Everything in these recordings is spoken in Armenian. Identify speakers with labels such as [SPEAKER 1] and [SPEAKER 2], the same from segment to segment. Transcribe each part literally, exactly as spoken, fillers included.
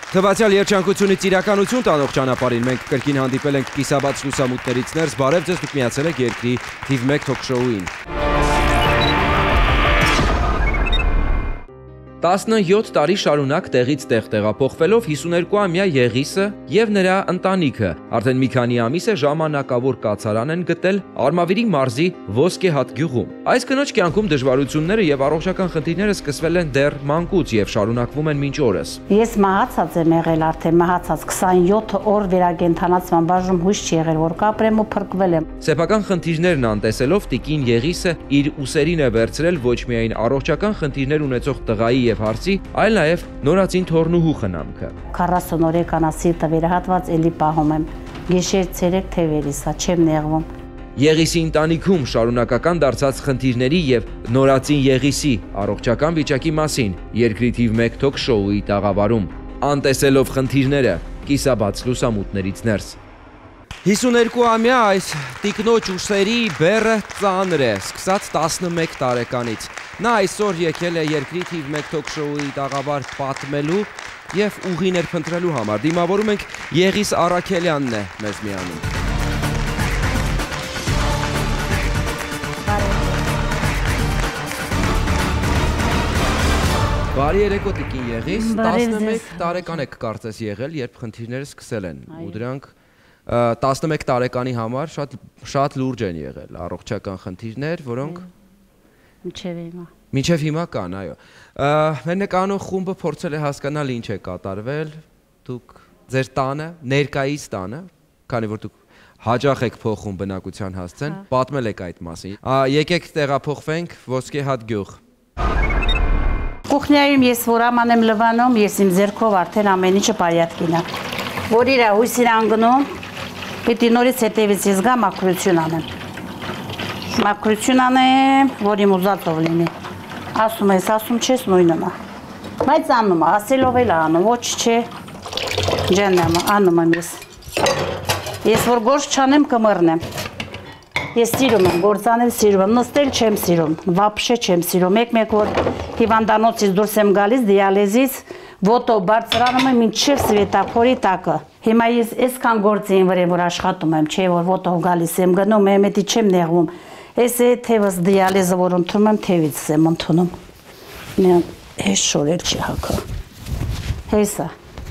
[SPEAKER 1] Թվացյալ երջանկությունից իրականություն տանող ճանապարհին մենք կրկին հանդիպել ենք կիսաբաց լուսամուտներից ներս, բարև ձեզ, դուք միացել եք երկրի թիվ մեկ թոք-շոուին։ տասնյոթ տարի շարունակ տեղից տեղ տեղափոխվելով հիսուներկուամյա Եղիսը եւ նրա ընտանիքը արդեն մի քանի ամիս է ժամանակավոր կացարան են գտել Արմավիրի մարզի Ոսկեհատ գյուղում։ Այս կնոջ կյանքում դժվարությունները եւ առողջական խնդիրները սկսվել են դեռ մանկուց եւ շարունակվում են մինչ օրս։
[SPEAKER 2] Ես մահացած եմ եղել արդեն մահացած քսանյոթ օր վերագենթանացման բաժնում հույս չի եղել որ կապրեմ ու փրկվել եմ։
[SPEAKER 1] Սեփական խնդիրներն անտեսելով տիկին Եղիսը իր ուսերին է վերցրել ոչ միայն առողջական խնդիրներ ունեցող տղայի եւ հարցի, այլ նաև նորածին թորնուհու խնամքը։
[SPEAKER 2] քառասուն օր եկանա սիրտը վերահատված էլի պահում եմ։ Գիշեր ցերեկ թևերիսա չեմ նեղվում։
[SPEAKER 1] Եղիսի ընտանիքում շարունակական դարձած խնդիրների եւ նորածին Եղիսի առողջական վիճակի մասին երկրի թիվ մեկ թոք-շոուի տաղավարում անտեսելով խնդիրները կիսաբաց լուսամուտներից ներս։ հիսուներկուամյա այս տիկնոջ ուսերի բեռը ծանր է, սկսած տասնմեկ տարեկանից։ Նա այսօր եկել է երկրի թիվ մեկ թոք-շոուի տաղավար պատմելու եւ ուղիներ փնտրելու համար։ Դիմավորում ենք Եղիս Առաքելյանն է մեզ միանում։ Բարի երեկո տիկին Եղիս, տասնմեկ տարեկան եք կարծես եղել, երբ խնդիրները սկսել են, ու դրանք տասնմեկ տարեկանի համար շատ շատ լուրջ են եղել առողջական խնդիրներ, որոնք
[SPEAKER 2] մինչև հիմա
[SPEAKER 1] մինչև հիմա կան, այո։ Մեր նկարող խումբը փորձել է հասկանալ ինչ է կատարվել, դուք ձեր տանը, ներկայիս տանը, քանի որ դուք հաճախ եք փոխում բնակության հասցեն, պատմել եք այդ մասին։ Եկեք տեղափոխվենք Ոսկեհատ գյուղ։
[SPEAKER 2] Կուխնյայում ես որ աման եմ լվանում, ես իմ ձեռքով արդեն ամեն ինչը պարյատկին է։ Որ իրա հույսին անգնում, պիտի նորից հետևից ես գա մաքրություն անեմ։ Մաքրություն անեմ, որ իմ ուզածով լինի։ Ասում ես, ասում չես նույնն է։ Բայց անում է, ասելով էլ անում, ոչ չէ։ Ջանեմ, անում եմ ես։ Ես որ գործ չանեմ կմռնեմ։ Ես սիրում եմ, գործանել սիրում եմ, նստել չեմ սիրում, վապշե չեմ սիրում, մեկ-մեկ որ հիվանդանոցից դուրս եմ գալիս, դիալեզից, ոտով բարձրանում եմ մինչև սվետափորի տակը։ Հիմա ես այսքան գործի եմ վրան, որ աշխատում եմ, չէ որ ոտով գալիս եմ, գնում եմ, հետի չեմ նեղվում։ Այս է թևս դիալեզը, որ ընդունում եմ, թևից եմ ընդունում։ Հես շորեր չի հակա։ Հեսա։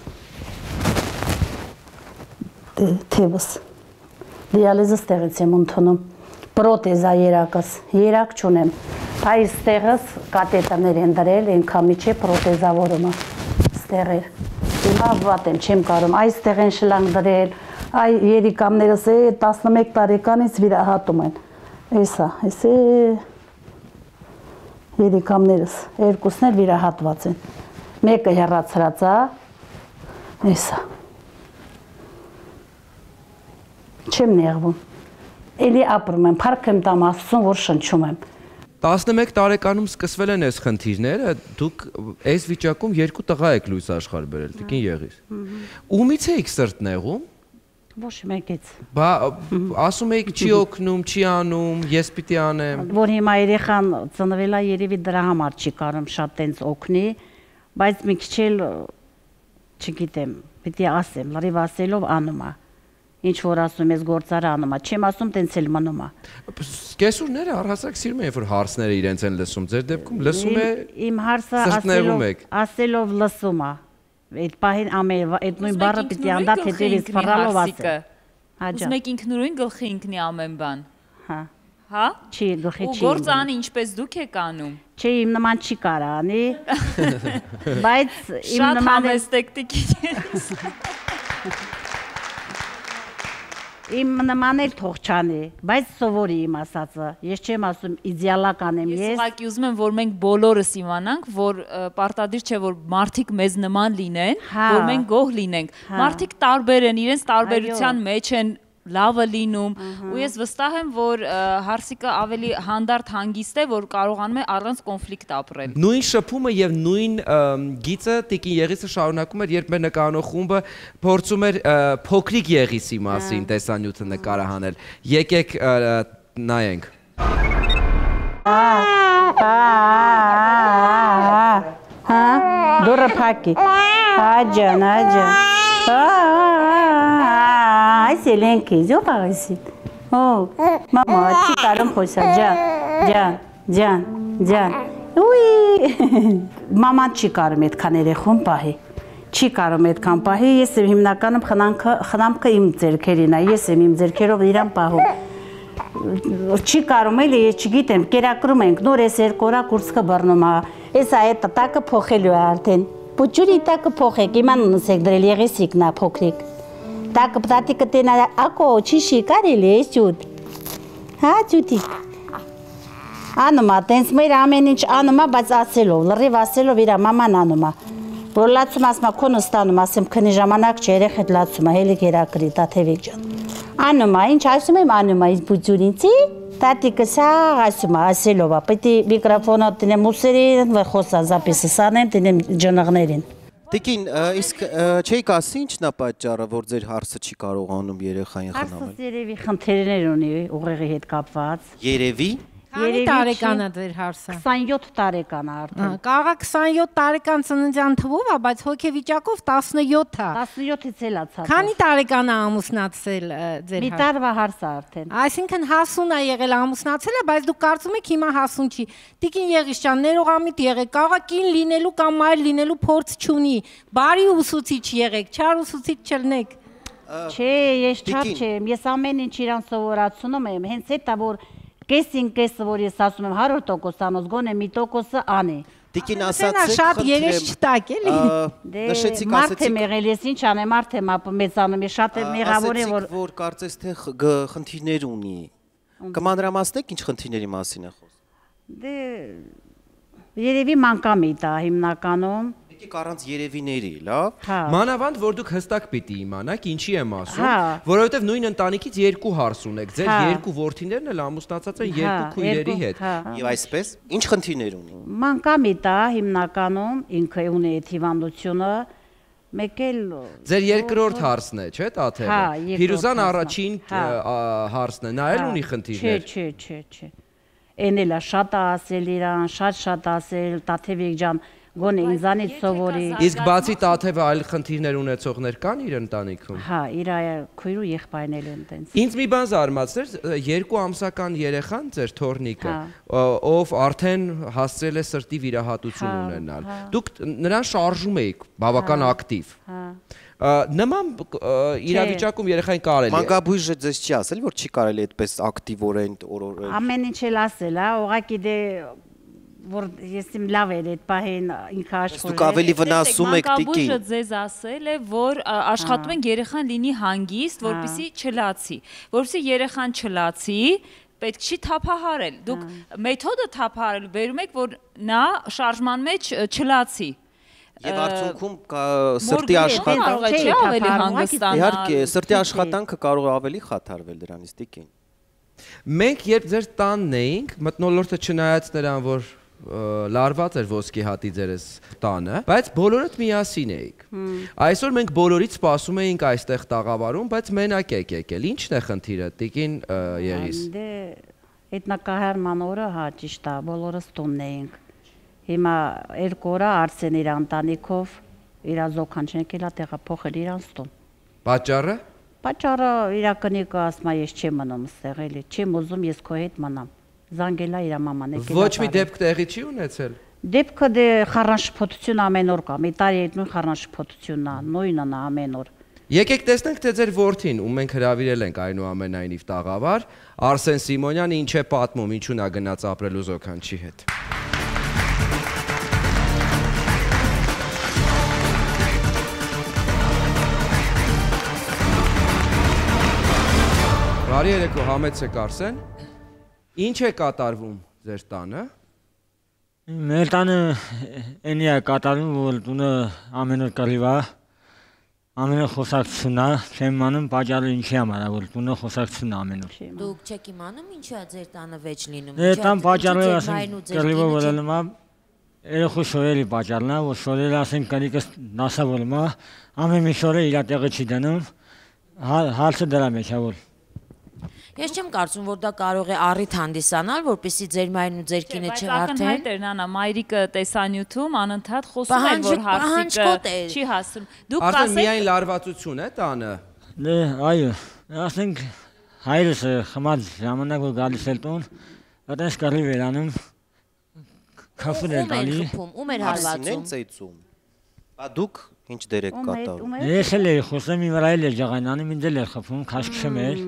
[SPEAKER 2] Թևս։ Դիալեզը ստեղից եմ ընդունում, պրոտեզա երակս, երակ չունեմ, այս ստեղս կատետերներ են դրել, ենքա միջե պրոտեզավորումը, ստեղեր, հիմա վատ եմ, չեմ կարում, այս ստեղ են շլանք դրել, այ երիկամներս է տասնմեկ տարեկանից վիրահատում են, էսա, ես է երիկամներս, երկուսն էլ վիրահատված են, մեկը հեռացրած է, էսա, չեմ նեղվում, էլի ապրում եմ, պարկ եմ տամ ասում, որ շնչում եմ։
[SPEAKER 1] տասնմեկ տարեկանում սկսվել են այս խնդիրները, դուք այս վիճակում երկու տղա եք լույս աշխարհ բերել, տիկին Եղիս։ Ումից էիք սրտ նեղում։
[SPEAKER 2] Ոչ մեկից։
[SPEAKER 1] Բա ասում էիք չի օգնում, չի անում, ես պիտի անեմ։
[SPEAKER 2] Որ հիմա երեխան ծնվել է, երևի դրա համար չի կարում շատ տենց օգնի, բայց մի քիչ էլ չգիտեմ, պիտի ասեմ, լրիվ ասելով անում է։ Ինչ որ ասում ես գործարը անում է, չեմ ասում տենց էլ մնում է։
[SPEAKER 1] Կեսուրները առհասարակ սիրում են, որ հարցները իրենց են լսում, ձեր դեպքում լսում է
[SPEAKER 2] իմ հարցը ասելով, ասելով լսում է։ Այդ պահին ամեն այդ նույն բառը պիտի անդադ հետևից ֆռալով ասե։
[SPEAKER 3] Ուզում եք ինքնուրույն գլխի ընկնի ամեն բան։
[SPEAKER 2] Հա։
[SPEAKER 3] Հա։
[SPEAKER 2] Չի գլխի չի։
[SPEAKER 3] Ու գործ անի ինչպես դուք եք անում։
[SPEAKER 2] Չէ, իմ նման չի կարա անի։ Բայց իմ
[SPEAKER 3] նման
[SPEAKER 2] է
[SPEAKER 3] համեստեկտիկ։
[SPEAKER 2] Իմ նման էլ թող չանի, բայց սովորի իմ ասածը, ես չեմ ասում իդեալական եմ ես։
[SPEAKER 3] Ես ուղղակի ուզում եմ, որ մենք բոլորս իմանանք, որ պարտադիր չէ, որ մարդիկ մեզ նման լինեն, որ մենք գոհ լինենք։ Մարդիկ տարբեր են, իրենց տարբերության մեջ են լավը լինում, ու ես վստահ եմ, որ հարսիկը ավելի հանդարտ հանգիստ է, որ կարողանում է առանց կոնֆլիկտ ապրել։
[SPEAKER 1] Նույն շփումը եւ նույն գիծը տիկին Եղիսը շարունակում էր, երբ մեր նկարող խումբը փորձում էր փոքրիկ Եղիսի մասին տեսանյութը նկարահանել։ Եկեք նայենք։
[SPEAKER 2] Հա, դուրը փակի։ Ajan, ajan. Այս ելենք քեզ ո՞վ աղեսիտ։ Օ, մամա, չի կարում խոսալ, ջան, ջան, ջան, ջան։ Ուի։ Մաման չի կարում այդքան երեխուն պահի։ Չի կարում այդքան պահի, ես եմ հիմնականում խնամքը, խնամքը իմ ձեռքերին է, ես եմ իմ ձեռքերով իրան պահում։ Չի կարում էլի, ես չգիտեմ, կերակրում ենք, նոր ես երկու օր կուրսքը բռնում է։ Էս այդ տակը փոխելու է արդեն։ Պուճուրի տակը փոխեք, իման ունսեք դրել եղեսիկն է փոքրիկ։ Տակը պտատիկը տենա, ակո, չի շի կարելի է ճուտ։ Հա, ճուտիկ։ Անում է, տենց մեր ամեն ինչ անում է, բայց ասելով, լրիվ ասելով իրա մաման անում է։ Որ լացում ասմա քոնը ստանում, ասեմ քնի ժամանակ չէ, երեխեդ լացում է, հելի կերակրի, տաթևիկ ջան։ Անում է, ինչ ասում եմ, անում է իս բուջուրինցի, տատիկը սա ասում է, ասելով է, պետի միկրոֆոնը տնեմ ուսերին, խոսա զապիսը սանեմ, տնեմ ջնղներին։
[SPEAKER 4] Տիկին, իսկ չէիք ասի ինչն է պատճառը, որ ձեր հարսը չի կարողանում երեխային խնամել։
[SPEAKER 2] Հարսս երևի խնդիրներ ունի ուղեղի հետ կապված։
[SPEAKER 4] Երևի։
[SPEAKER 5] Քանի տարեկան է ձեր հարսը։
[SPEAKER 2] քսանյոթ տարեկան է արդեն։
[SPEAKER 5] Կարող է քսանյոթ տարեկան ծննդյան թվով է, բայց հոգեվիճակով տասնյոթ է։
[SPEAKER 2] տասնյոթից էլ է ցած։
[SPEAKER 5] Քանի տարեկան է ամուսնացել ձեր
[SPEAKER 2] Մի տարվա հարս է արդեն։
[SPEAKER 5] Այսինքն հասուն է եղել ամուսնացել է, բայց դուք կարծում եք հիմա հասուն չի։ Տիկին Եղիշյան, ներողամիտ եղեք, կարող է կին լինելու կամ մայր լինելու փորձ չունի։ Բարի ուսուցիչ եղեք, չար ուսուցիչ չլնեք։
[SPEAKER 2] Չէ, ես չար չեմ, ես ամեն ինչ իրան սովորացնում եմ, հենց էտա որ կեսին կեսը, որ ես ասում եմ հարյուր տոկոս անոց, գոնե մի տոկոսը անի։
[SPEAKER 4] Տիկին ասացեք,
[SPEAKER 5] շատ երես չտակ էլի։
[SPEAKER 4] Նշեցիք,
[SPEAKER 2] Մարդ եմ
[SPEAKER 4] ասեցիք,
[SPEAKER 2] եղել, ես ինչ անեմ, մարդ եմ ապը մեծանում, ես շատ եմ մեղավոր եմ, որ…
[SPEAKER 4] ասեցիք, որ կարծես թե խնդիրներ ունի։ Կմանրամասնեք ինչ խնդիրների մասին է խոսքը։
[SPEAKER 2] Դե երևի մանկամիտ է հիմնականում։
[SPEAKER 4] Եկեք առանց երևիների, լավ։
[SPEAKER 1] Մանավանդ որ դուք հստակ պիտի իմանաք ինչի եմ ասում, որովհետև նույն ընտանիքից երկու հարս ունեք, ձեր երկու որդիներն էլ ամուսնացած են երկու քույրերի հետ։
[SPEAKER 4] Եվ այսպես, ինչ խնդիրներ ունի։
[SPEAKER 2] Մանկամիտ է հիմնականում, ինքը ունի այդ հիվանդությունը, մեկ էլ…
[SPEAKER 1] Ձեր երկրորդ հարսն է, չէ՞ տաթևը։ Փիրուզան առաջին հարսն է, նա էլ ունի խնդիրներ։
[SPEAKER 2] Չէ, չէ, չէ։ Էն էլ է շատ ասել իրան, շատ շատ ասել, տաթևիկ ջան, գոնե ինձանից սովորի։
[SPEAKER 1] Իսկ բացի տաթևը այլ խնդիրներ ունեցողներ կան իր ընտանիքում։
[SPEAKER 2] Հա, իր քույրու եղբայրն էլ են տենց։
[SPEAKER 1] Ինձ մի բան զարմացրեց, երկու ամսական երեխան ձեր թորնիկը, ով արդեն հասցրել է սրտի վիրահատություն ունենալ։ Դուք նրան շարժում էիք, բավական ակտիվ։ Նման իրավիճակում երեխային կարելի է։
[SPEAKER 4] Մանկաբույժը ձեզ չի ասել, որ չի կարելի այդպես ակտիվորեն օրորել։
[SPEAKER 2] Ամեն ինչ էլ ասել, հա, ուղղակի դե որ ես իմ լավ էր այդ պահին ինքը աշխորհել։
[SPEAKER 4] Դուք ավելի վնասում եք տիկին։
[SPEAKER 3] Մանկաբույժը ձեզ ասել է, որ աշխատում են երեխան լինի հանգիստ, որպեսզի չլացի, որպեսզի երեխան չլացի, պետք չի թափահարել։ Դուք մեթոդը թափահարել բերում եք, որ նա շարժման մեջ չլացի։
[SPEAKER 4] Եվ արդյունքում սրտի աշխատանքը
[SPEAKER 3] չի ավելի հանգստանալ։
[SPEAKER 4] Իհարկե, սրտի աշխատանքը կարող է ավելի խաթարվել դրանից տիկին։
[SPEAKER 1] Մենք երբ ձեր տանն էինք, մթնոլորտը չնայած նրան, որ լարված էր ոսկի հատի ձերս տանը, բայց բոլորդ միասին էիք։ Այսօր մենք բոլորից սպասում էինք այստեղ տաղավարում, բայց մենակ եք եկել։ Ի՞նչն է խնդիրը, տիկին Եղիս։
[SPEAKER 2] Դե այդ նկահարման օրը հա ճիշտ է, բոլորս տունն էինք։ Հիմա երկու օր Արսեն իր ընտանիքով իր զոքանչենք էլա տեղափոխել իրանց տուն։
[SPEAKER 1] Պատճառը։
[SPEAKER 2] Պատճառը իր կնիկը ասում է ես չեմ մնում ստեղ էլի, չեմ ուզում ես քո հետ մնամ։ Զանգելա իր մաման եկել։
[SPEAKER 1] Ոչ մի դեպք տեղի չի ունեցել։
[SPEAKER 2] Դեպքը դե խառնաշփոթություն ամեն օր կա, մի տարի այդ նույն խառնաշփոթությունն է, նույնն է ամեն օր։
[SPEAKER 1] Եկեք տեսնենք թե ձեր որդին, ում մենք հրավիրել ենք այնուամենայնիվ տաղավար, Արսեն Սիմոնյանը ինչ է պատմում, ինչու նա գնաց ապրելու զոքանչի հետ։ Բարի երեկո, համեցեք Արսեն։ Ինչ է կատարվում ձեր տանը։
[SPEAKER 6] Մեր տանը էնի է կատարվում, որ տունը ամեն օր կռիվ է, ամեն օր խոսակցություն է, չեմ իմանում պատճառը ինչի համար է, որ տունը խոսակցություն է ամեն օր։
[SPEAKER 7] Դուք չեք իմանում ինչու է ձեր տանը վեճ լինում։
[SPEAKER 6] Դե տան պատճառը ասենք կռիվը որելում է, երեխու շորերի պատճառն է, որ շորերը ասենք կնիկս դասավորում է, ամեն մի շորը իր տեղը չի դնում, հարցը դրա մեջ է որ։
[SPEAKER 7] Ես չեմ կարծում, որ դա կարող է առիթ հանդիսանալ, որպեսզի ձեր մայրն ու ձեր կինը չհարթեն։
[SPEAKER 3] Բայց ակնհայտ էր նանա, մայրիկը տեսանյութում անընդհատ խոսում էր, որ հարսիկը չի հասնում։ Դուք
[SPEAKER 1] Արդեն միայն լարվածություն է տանը։
[SPEAKER 6] Դե, այո, ասենք հայրս խմած ժամանակ որ գալիս էր տուն, այդպես կարի վերանում քաֆեն էր տալի։
[SPEAKER 7] Ում էր հարվածում։
[SPEAKER 4] Բա դուք ինչ դեր եք կատարում։
[SPEAKER 6] Ես էլ էի խոսում, իմ վրա էլ էր ջղայնանում, ինձ էլ էր խփում, քաշքշում էր։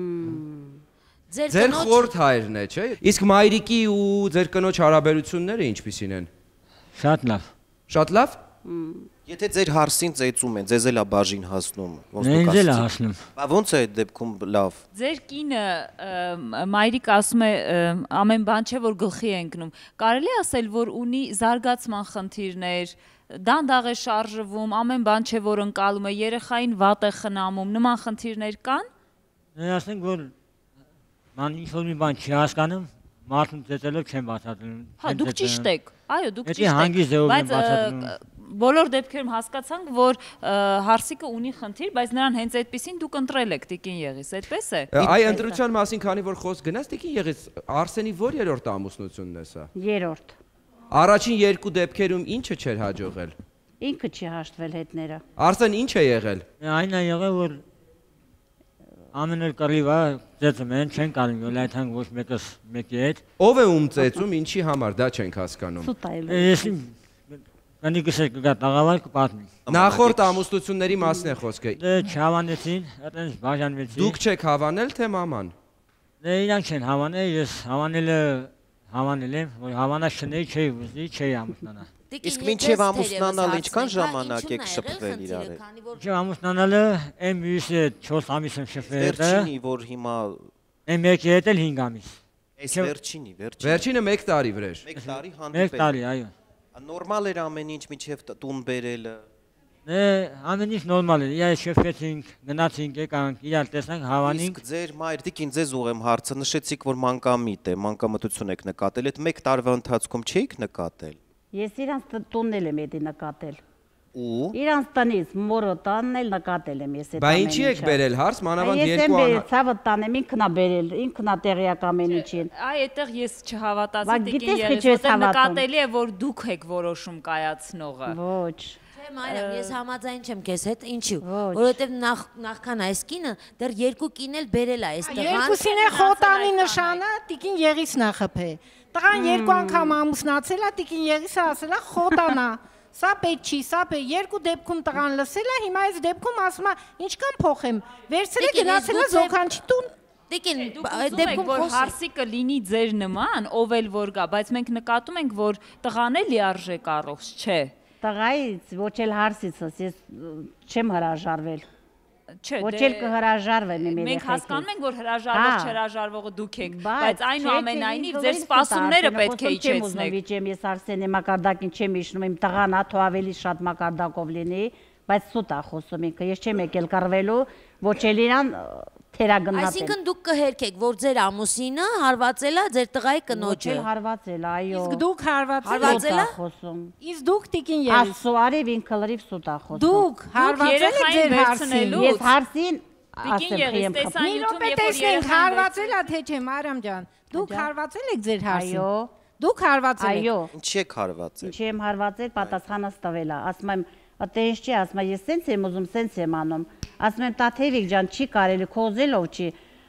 [SPEAKER 1] Ձեր խորթ հայրն է, չէ՞։ Իսկ մայրիկի ու ձեր կնոջ հարաբերությունները ինչպիսին են։
[SPEAKER 6] Շատ լավ։
[SPEAKER 1] Շատ լավ։
[SPEAKER 4] Եթե ձեր հարսին ծեծում են, ձեզ էլ է բաժին հասնում, ոնց դուք
[SPEAKER 6] Ինձ էլ է հասնում։
[SPEAKER 4] Բա ոնց է այդ դեպքում լավ։
[SPEAKER 3] Ձեր կինը մայրիկ ասում է ամեն բան չէ որ գլխի է ընկնում։ Կարելի է ասել, որ ունի զարգացման խնդիրներ, դանդաղ է շարժվում, ամեն բան չէ որ ընկալում է, երեխային վատ է խնամում, նման խնդիրներ կան։
[SPEAKER 6] Ասենք որ ման ինչ որ մի բան չի հասկանում, մարդուն ծեծելով չեմ բացատրում։
[SPEAKER 3] Հա, դուք ճիշտ եք։ Այո, դուք
[SPEAKER 6] ճիշտ եք։ Հանգիստ ձևով եմ բացատրում։
[SPEAKER 3] Բոլոր դեպքերում հասկացանք, որ հարսիկը ունի խնդիր, բայց նրան հենց այդպեսին դուք ընտրել եք Տիկին Եղիս, այդպես է։
[SPEAKER 1] Այ ընտրության մասին քանի որ խոսք գնաց Տիկին Եղիս, Արսենի ո՞ր երրորդ ամուսնությունն է սա։
[SPEAKER 2] Երրորդ։
[SPEAKER 1] Առաջին երկու դեպքերում ինչը չէր հաջողել։
[SPEAKER 2] Ինքը չի հաշտվել հետները։
[SPEAKER 1] Արսեն ինչ է եղել։
[SPEAKER 6] Այն է եղել որ ամեն օր կարիվա ծեծում են, չեն կարող գալ այդ հանգ ոչ մեկս մեկի հետ։
[SPEAKER 1] Ով է ում ծեծում, ինչի համար, դա չենք հասկանում։
[SPEAKER 6] Ես Անի գսե կգա տաղավար կպատնի։
[SPEAKER 1] Նախորդ ամուսնությունների մասն է խոսքը։
[SPEAKER 6] Դե չհավանեցին, այդպես բաժանվեցին։
[SPEAKER 1] Դուք չեք հավանել թե մաման։
[SPEAKER 6] Դե իրանք չեն հավանել, ես հավանելը հավանել եմ, որ հավանած չնեի, չէի ուզի, չէի ամուսնանա։
[SPEAKER 4] Իսկ մինչև ամուսնանալ ինչքան ժամանակ եք շփվել իրար հետ։
[SPEAKER 6] Մինչև ամուսնանալը եմ մյուսը չորս ամիս եմ շփվել։
[SPEAKER 4] Վերջինի, որ հիմա
[SPEAKER 6] եմ եկի հետ էլ հինգ ամիս։
[SPEAKER 4] Այս վերջինի, վերջինի։
[SPEAKER 1] Վերջինը մեկ տարի վրեժ։
[SPEAKER 4] Մեկ տարի հանդիպել։
[SPEAKER 6] Մեկ տարի, այո։
[SPEAKER 4] Նորմալ էր ամեն ինչ միջև տուն բերելը։
[SPEAKER 6] Դե ամեն ինչ նորմալ էր։ Իրար շփվեցինք, գնացինք, եկանք, իրար տեսանք, հավանինք։
[SPEAKER 4] Իսկ ձեր մայր Տիկին ձեզ ուղեմ հարցը, նշեցիք, որ մանկամիտ է, մանկամտություն եք նկատել, այդ մեկ տարվա ընթացքում չէիք նկատել։
[SPEAKER 2] Ես իրանց տունն էլ եմ էդի նկատել։
[SPEAKER 4] Ու
[SPEAKER 2] Իրանց տնից մորը տանն էլ նկատել եմ ես այդ
[SPEAKER 1] ամեն ինչը։ Բա ինչի եք բերել հարց, մանավանդ
[SPEAKER 2] երկու
[SPEAKER 1] ան։
[SPEAKER 2] Ես եմ բերել, ցավը տանեմ, ինքն է բերել, ինքն է տեղյակ ամեն ինչին։
[SPEAKER 3] Այ այդտեղ ես չհավատացի Տիկին Եղիս, որտեղ նկատելի է որ դուք եք որոշում կայացնողը։
[SPEAKER 2] Ոչ։
[SPEAKER 7] Չէ, Մարիամ, ես համաձայն չեմ քեզ հետ, ինչու։ Որովհետև նախ նախքան այս կինը դեռ երկու կին էլ բերել է այս տղան։
[SPEAKER 5] Երկուսին է խոտանի նշանը Տիկին Եղիսն է խփե։ Տղան երկու անգամ ամուսնացել է, Տիկին Եղիսը ասել է խոտանա։ Սա պետք չի, սա պետք երկու դեպքում տղան լսել է, հիմա այս դեպքում ասում է ինչքան փոխեմ։ Վերցրել է գնացել է Զոքանչի տուն։
[SPEAKER 7] Տիկին,
[SPEAKER 3] այդ դեպքում որ հարսիկը լինի ձեր նման, ով էլ որ գա, բայց մենք նկատում ենք, որ տղան է լիարժեք առողջ, չէ։
[SPEAKER 2] Տղայից ոչ էլ հարսիցս, ես չեմ հրաժարվել։
[SPEAKER 3] Չէ,
[SPEAKER 2] ոչ էլ կհրաժարվեմ իմ երեխեքից։
[SPEAKER 3] Մենք հասկանում ենք, որ հրաժարվող չհրաժարվողը դուք եք, բայց այնուամենայնիվ ձեր սպասումները պետք է իջեցնեք։
[SPEAKER 2] Չեմ ես Արսենի մակարդակին չեմ իջնում, իմ տղան ա թող ավելի շատ մակարդակով լինի, բայց սուտ է խոսում ինքը, ես չեմ եկել կռվելու, ոչ էլ իրան թերագնացել։
[SPEAKER 7] Այսինքն դուք կհերքեք, որ ձեր ամուսինը հարվածել է ձեր տղայի կնոջը։
[SPEAKER 2] Ոչ էլ հարվածել, այո։
[SPEAKER 5] Իսկ դուք հարվածել
[SPEAKER 7] Հարվածել
[SPEAKER 5] եք
[SPEAKER 2] խոսում։
[SPEAKER 5] Իսկ դուք Տիկին Եղիս։
[SPEAKER 2] Աստծո արև ինքը լրիվ սուտ է խոսում։
[SPEAKER 5] Դուք հարվածել եք ձեր հարսին։
[SPEAKER 2] Ես հարսին
[SPEAKER 3] Տիկին Եղիս, տեսանյութում
[SPEAKER 5] երբ որ տեսնենք հարվածել է թե չէ, Մարիամ ջան։ Դուք հարվածել եք ձեր հարսին։
[SPEAKER 2] Այո։
[SPEAKER 5] Դուք հարվածել եք։
[SPEAKER 2] Այո։
[SPEAKER 4] Ինչի եք հարվածել։
[SPEAKER 2] Ինչի եմ հարվածել, պատասխանս տվել է։ Ասում եմ, «Ատես չի», ասում եմ, «Ես սենց եմ ուզում, սենց եմ անում»։ Ասում եմ, «Տաթևիկ ջան, չի կարելի, խոզելով չի»։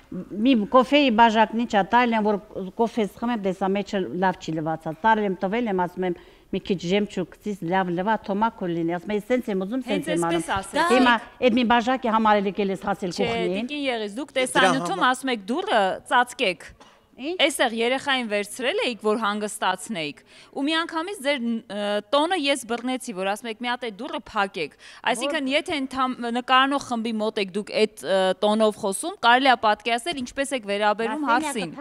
[SPEAKER 2] Մի կոֆեի բաժակն ինչա տալ եմ, որ կոֆես խմեմ, տեսա մեջը լավ չի լվացած։ Տարել եմ, տվել եմ, ասում եմ, մի քիչ ժեմչուկ գցից լավ լվա, թոմակ լինի։ Ասում եմ, «Ես սենց եմ ուզում, սենց եմ անում»։ Հիմա այդ մի բաժակի համար էլ եկել ես հասել կողմին։
[SPEAKER 3] Չէ, Տիկին Եղիս, դուք տեսանյութում ասում եք դուռը ծածկեք։ Այստեղ երեխային վերցրել էիք, որ հանգստացնեիք, ու մի անգամից ձեր տոնը ես բռնեցի, որ ասում եք մի հատ այդ դուռը փակեք։ Այսինքն, եթե նկարանող խմբի մոտ եք դուք այդ տոնով խոսում, կարելի է պատկերացնել ինչպես եք վերաբերում հարսին։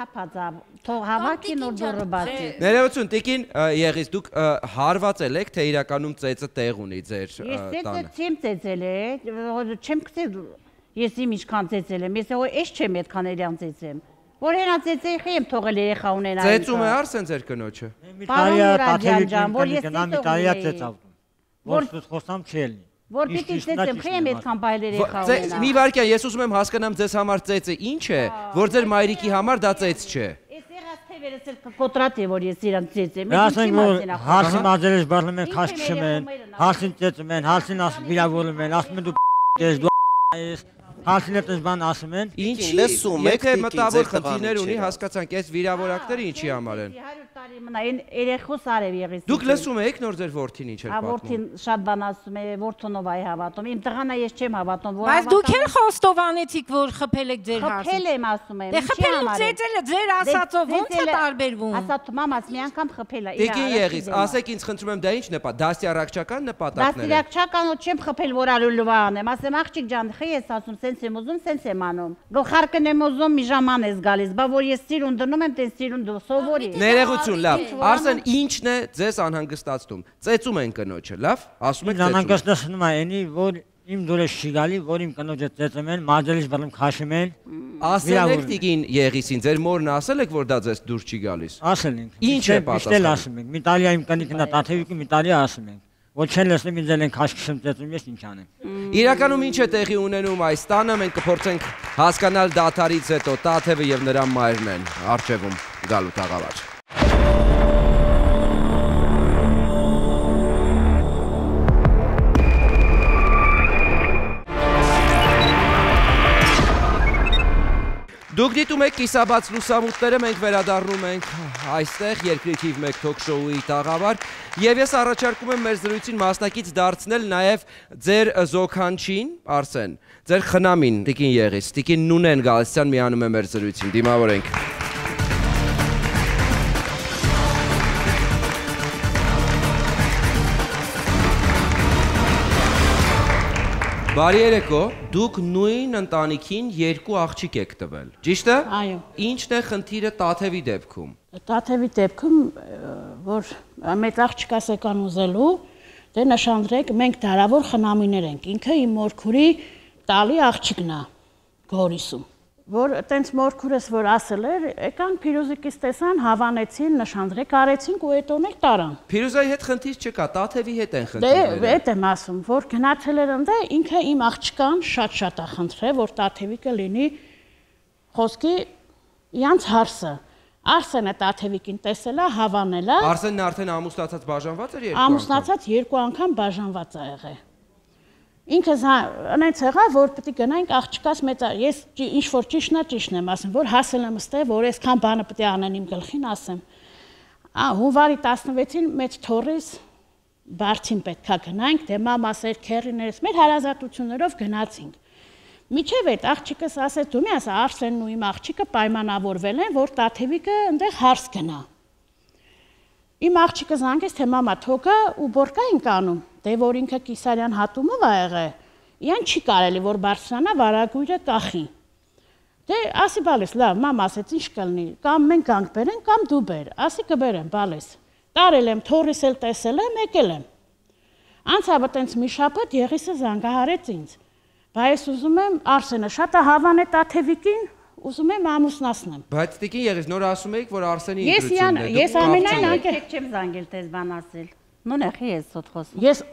[SPEAKER 2] Թող հավաքի նոր դուռը բացի։
[SPEAKER 1] Ներողություն, Տիկին Եղիս, դուք հարվածել եք, թե իրականում ծեծը տեղ ունի ձեր տանը։
[SPEAKER 2] Ես չեմ ծեծել է, չեմ գցել, ես իմ ինչքան ծեծել եմ, ես այս չեմ այդքան իրան ծեծեմ։ Որ հենա ծեծեի եմ թողել երեխա ունենա։
[SPEAKER 1] Ծեծում է Արսեն ձեր կնոջը։
[SPEAKER 2] Պարոն Մուրադյան ջան, որ ես
[SPEAKER 6] ծեծավ։ Որ խոսամ չի ելնի։
[SPEAKER 2] Որ պիտի ծեծեմ, խի եմ այդքան բայլեր եղա ունենա։
[SPEAKER 1] Մի վարքյան, ես ուզում եմ հասկանամ ձեզ համար ծեծը ինչ է, որ ձեր մայրիկի համար դա ծեծ չէ։
[SPEAKER 2] Ես եղած թևերս էլ կկոտրատի, որ ես իրան ծեծեմ։
[SPEAKER 6] Ասենք որ հասին մազերս բռնում են, քաշ քշում են, հասին ծեծում են, հասին վիրավորում են, ասում են դու ես դու ես Հասին էտես բան ասում են։
[SPEAKER 1] Ինչի լսում եք, եթե մտավոր խնդիրներ ունի, հասկացանք, այս վիրավորակները ինչի համար են։
[SPEAKER 2] հարյուր տարի մնա, այն երեխոս արև եղիս։
[SPEAKER 1] Դուք լսում եք նոր ձեր որդին ինչ էր
[SPEAKER 2] պատմում։ Հա, որդին շատ բան ասում է, որդունով այ հավատում։ Իմ տղան ես չեմ հավատում, որ
[SPEAKER 5] Բայց դուք էլ խոստովանեցիք, որ խփել եք ձեր հասին։
[SPEAKER 2] Խփել եմ ասում եմ։
[SPEAKER 5] Դե խփել ու ծեծելը ձեր ասածով ո՞նց է տարբերվում։
[SPEAKER 2] Ասած մամաս մի անգամ խփել է։
[SPEAKER 1] Տիկին եղիս, ասեք ինձ խնդրում եմ, դա ինչ նպատ, դաստիարակչական նպատակներ են։
[SPEAKER 2] Դաստիարակչական ու չեմ խփել, որ ալուլվա անեմ, ասեմ աղջիկ ջան, խի ես ասում, սենց եմ ուզում, սենց եմ անում։ Գլխարկն եմ ուզում, մի ժաման ես գալիս, բա որ ես սիրուն դնում եմ, տես սիրուն դու սովորի։
[SPEAKER 1] Ներողություն, լավ։ Արսեն, ինչն է ձեզ անհանգստացնում։ Ծեծում են կնոջը, լավ։ Ասում եք ծեծում։
[SPEAKER 6] Անհանգստացնում է այնի, որ իմ դուրս չի գալի, որ իմ կնոջը ծեծում են, մազերից բռնում քաշում են։
[SPEAKER 1] Ասել եք տիկին Եղիսին, ձեր մորն ասել եք, որ դա ձեզ դուր չի գալիս։
[SPEAKER 6] Ասել ենք։
[SPEAKER 1] Ինչ է պատասխանում։
[SPEAKER 6] Ասում ենք։ Մի տարի իմ կնիկն է տաթևիկը, մի տարի ասում ենք։ Ոչ չեն լսնում ինձ են քաշ քշում ծեծում, ես ինչ անեմ։
[SPEAKER 1] Իրականում ինչ է տեղի ունենում այս տանը, մենք կփորձենք հասկանալ դաթարից հետո տաթևը եւ նրա մայրն են արժևում գալու տաղավար։ Դուք դիտում եք կիսաբաց լուսամուտները, մենք վերադառնում ենք այստեղ երկրի թիվ մեկ թոք-շոուի տաղավար եւ ես առաջարկում եմ մեր զրույցին մասնակից դարձնել նաեւ ձեր զոքանչին, Արսեն, ձեր խնամին, Տիկին Եղիս, Տիկին Նունեն Գալստյան միանում է մեր զրույցին, դիմավորենք։ Բարի երեկո, դուք նույն ընտանիքին երկու աղջիկ եք տվել, ճիշտ է։
[SPEAKER 2] Այո։
[SPEAKER 1] Ինչն է խնդիրը Տաթևի դեպքում։
[SPEAKER 2] Տաթևի դեպքում, որ մեծ աղջկաս եկան ուզելու, դե նշանдрեք, մենք դարավոր խնամիներ ենք, ինքը իմ մորքուրի տալի աղջիկն է Գորիսում, որ տենց մորքուրս որ ասել էր, եկան Փիրուզիկից տեսան, հավանեցին, նշանдрեք արեցինք ու այդ օրնեք տարան։
[SPEAKER 1] Փիրուզայի հետ խնդիր չկա, Տաթևի հետ են
[SPEAKER 2] Դե
[SPEAKER 1] խնդիրները։
[SPEAKER 2] այդ եմ ասում, որ գնացել էր ընդ ինքը իմ աղջկան շատ-շատ է խնդրել, որ Տաթևիկը լինի խոսքի իրանց հարսը։ Արսենը Տաթևիկին տեսել է, հավանել է։
[SPEAKER 1] Արսենն արդեն ամուսնացած բաժանված էր երկու անգամ։
[SPEAKER 2] Ամուսնացած երկու անգամ բաժանված է եղել։ Ինքը այնց եղավ, որ պետք է գնայինք աղջկաս մեծ, ես ինչ որ ճիշտն է, ճիշտն եմ ասում, որ հասել եմ ստե, որ այսքան բանը պետք է անեն իմ գլխին ասեմ։ Ա հունվարի տասնվեցին մեծ թորից Բարդին պետքա գնայինք, դե մամաս էր քերիներս մեր հարազատություններով գնացինք։ Միջև այդ աղջիկս ասեց, դու մի ասա, Արսենն ու իմ աղջիկը պայմանավորվել են, որ Տաթևիկը այնտեղ հարս գնա։ Իմ աղջիկը զանգեց, թե մամա թոկա ու բորկա ենք անում, դե որ ինքը կիսարյան հատումով ա եղել, իրան չի կարելի, որ բարձրանա վարագույրը կախի։ Դե ասի բալես, լավ, մամա ասեց, ինչ կլինի, կամ մենք գանք բերեն, կամ դու բեր, ասի կբերեմ, բալես։ Տարել եմ, թորիս էլ տեսել եմ, եկել եմ։ Անցավ տենց մի շաբաթ Եղիսը զանգահարեց ինձ։ Բա ես ուզում եմ Արսենը շատ է հավանել Տաթևիկին, ուզում եմ ամուսնացնեմ։
[SPEAKER 1] Բայց Տիկին Եղիս, նոր ասում եք, որ Արսենի
[SPEAKER 2] Ես
[SPEAKER 1] ինտրությունն է։
[SPEAKER 2] ես ամենայն անկեր
[SPEAKER 8] չեմ զանգել տես բան ասել։ Նույն էխի ես սոտ խոսում։
[SPEAKER 2] Ես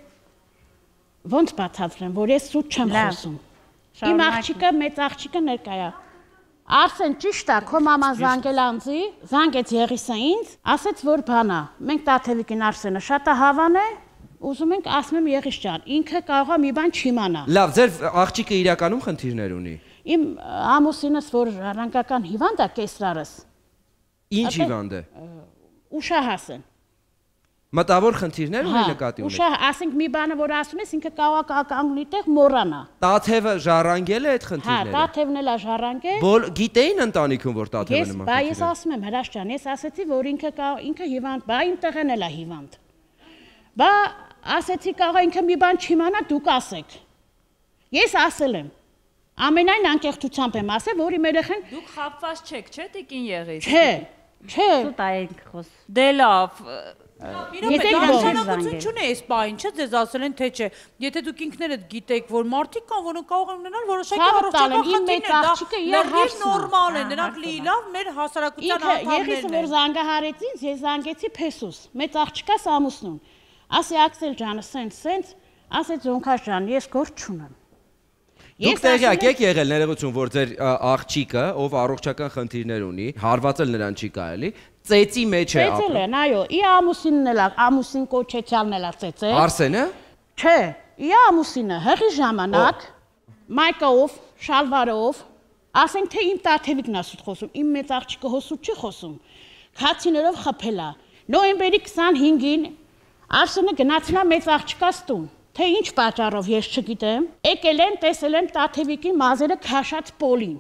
[SPEAKER 2] ոնց բացատրեմ, որ ես սուտ չեմ խոսում։ Իմ աղջիկը, մեծ աղջիկը ներկա է։ Արսեն ճիշտ է, քո մաման զանգել անձի, զանգեց Եղիսը ինձ, ասեց որ բանա։ Մենք Տաթևիկին Արսենը շատ է հավանել, ուզում ենք ասում եմ Եղիս ջան, ինքը կարող է մի բան չիմանա։
[SPEAKER 1] Լավ, ձեր աղջիկը իրականում խնդիրներ ունի։
[SPEAKER 2] Իմ ամուսինս որ ժառանգական հիվանդ է կեսրարս։
[SPEAKER 1] Ինչ հիվանդ է։
[SPEAKER 2] Ուշահաս են։
[SPEAKER 1] Մտավոր խնդիրներ ունի նկատի ունի։
[SPEAKER 2] Ուշահ, ասենք մի բանը որ ասում ես, ինքը կարող է կանգնի տեղ մոռանա։
[SPEAKER 1] Տաթևը ժառանգել է այդ խնդիրները։
[SPEAKER 2] Հա, Տաթևն էլ է ժառանգել։
[SPEAKER 1] Բոլ գիտեին ընտանիքում որ Տաթևը
[SPEAKER 2] Ես,
[SPEAKER 1] նման
[SPEAKER 2] բա
[SPEAKER 1] խնդիր
[SPEAKER 2] ես
[SPEAKER 1] է։
[SPEAKER 2] ասում եմ Հրաշ ջան, ես ասեցի որ ինքը ինքը հիվանդ, բա իմ տեղն էլ է հիվանդ։ Բա ասեցի կարող ինքը մի բան չիմանա, դուք ասեք։ Ես ասել եմ։ Ամենայն անկեղծությամբ եմ ասել, որ իմ երեխան
[SPEAKER 3] Դուք խապված չեք, չէ՞ Տիկին Եղիս։
[SPEAKER 2] Չէ, չէ։
[SPEAKER 8] Սուտ այենք խոս։
[SPEAKER 3] Դե լավ։
[SPEAKER 5] Իրոք նշանակություն չունի այս բային, չէ՞ ձեզ ասել են թե չէ։ Եթե դուք ինքներդ գիտեք, որ մարդիկ կան, որոնք կարող են ունենալ որոշակի առողջական խնդիրներ, դա նորմալ է, նրանք լավ մեր հասարակության անդամներն
[SPEAKER 2] Եղիսը որ զանգահարեց ինձ, ես զանգեցի Փեսուս, մեծ աղջկաս ամուսնուն։ Ասի Աքսել ջանը, սենց, սենց, ասեց Զոնքաշ ջան, ես գործ չունեմ։
[SPEAKER 1] Դուք տեղյակ եք եղել ներողություն, որ ձեր աղջիկը, ով առողջական խնդիրներ ունի, հարվածել նրան չի կարելի, ծեծի մեջ է ապրում։
[SPEAKER 2] Ծեծել են, այո, ի ամուսինն էլ, ամուսին կոչեցյալն էլ ծեծել։
[SPEAKER 1] Արսենը։
[SPEAKER 2] Չէ, ի ամուսինը հղի ժամանակ մայկով, շալվարով, ասենք թե իմ տաթևիկն ասուտ խոսում, իմ մեծ աղջիկը հոսուտ չի խոսում, քացիներով խփել է։ Նոյեմբերի քսանհինգին Արսենը գնացել է մեծ աղջկաս տուն, թե ինչ պատճառով ես չգիտեմ, եկել են, տեսել են տաթևիկի մազերը քաշած պոլին։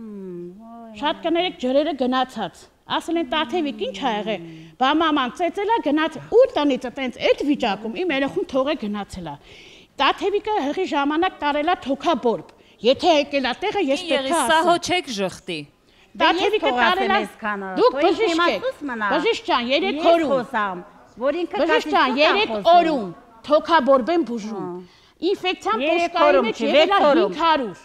[SPEAKER 2] Շատ կներեք ջրերը գնացած։ Ասել են տաթևիկ ինչ ա եղել։ Բա մաման ծեծել է գնաց ու տնից տենց այդ վիճակում իմ երեխուն թողե գնացել է։ Տաթևիկը հղի ժամանակ տարել է թոքաբորբ։ Եթե եկել է տեղը ես պետք է ասեմ։
[SPEAKER 3] Սա հո չեք ժխտի։
[SPEAKER 2] Տաթևիկը տարել է։ Դուք բժիշկ եք։ Բժիշկ ջան, երեք օրում։
[SPEAKER 8] Որ ինքը
[SPEAKER 2] բժիշկ ջան, երեք օրում թոքաբորբ են բուժում։ Ինֆեկցիան պոշկայի մեջ եղել է հինգ հարյուր։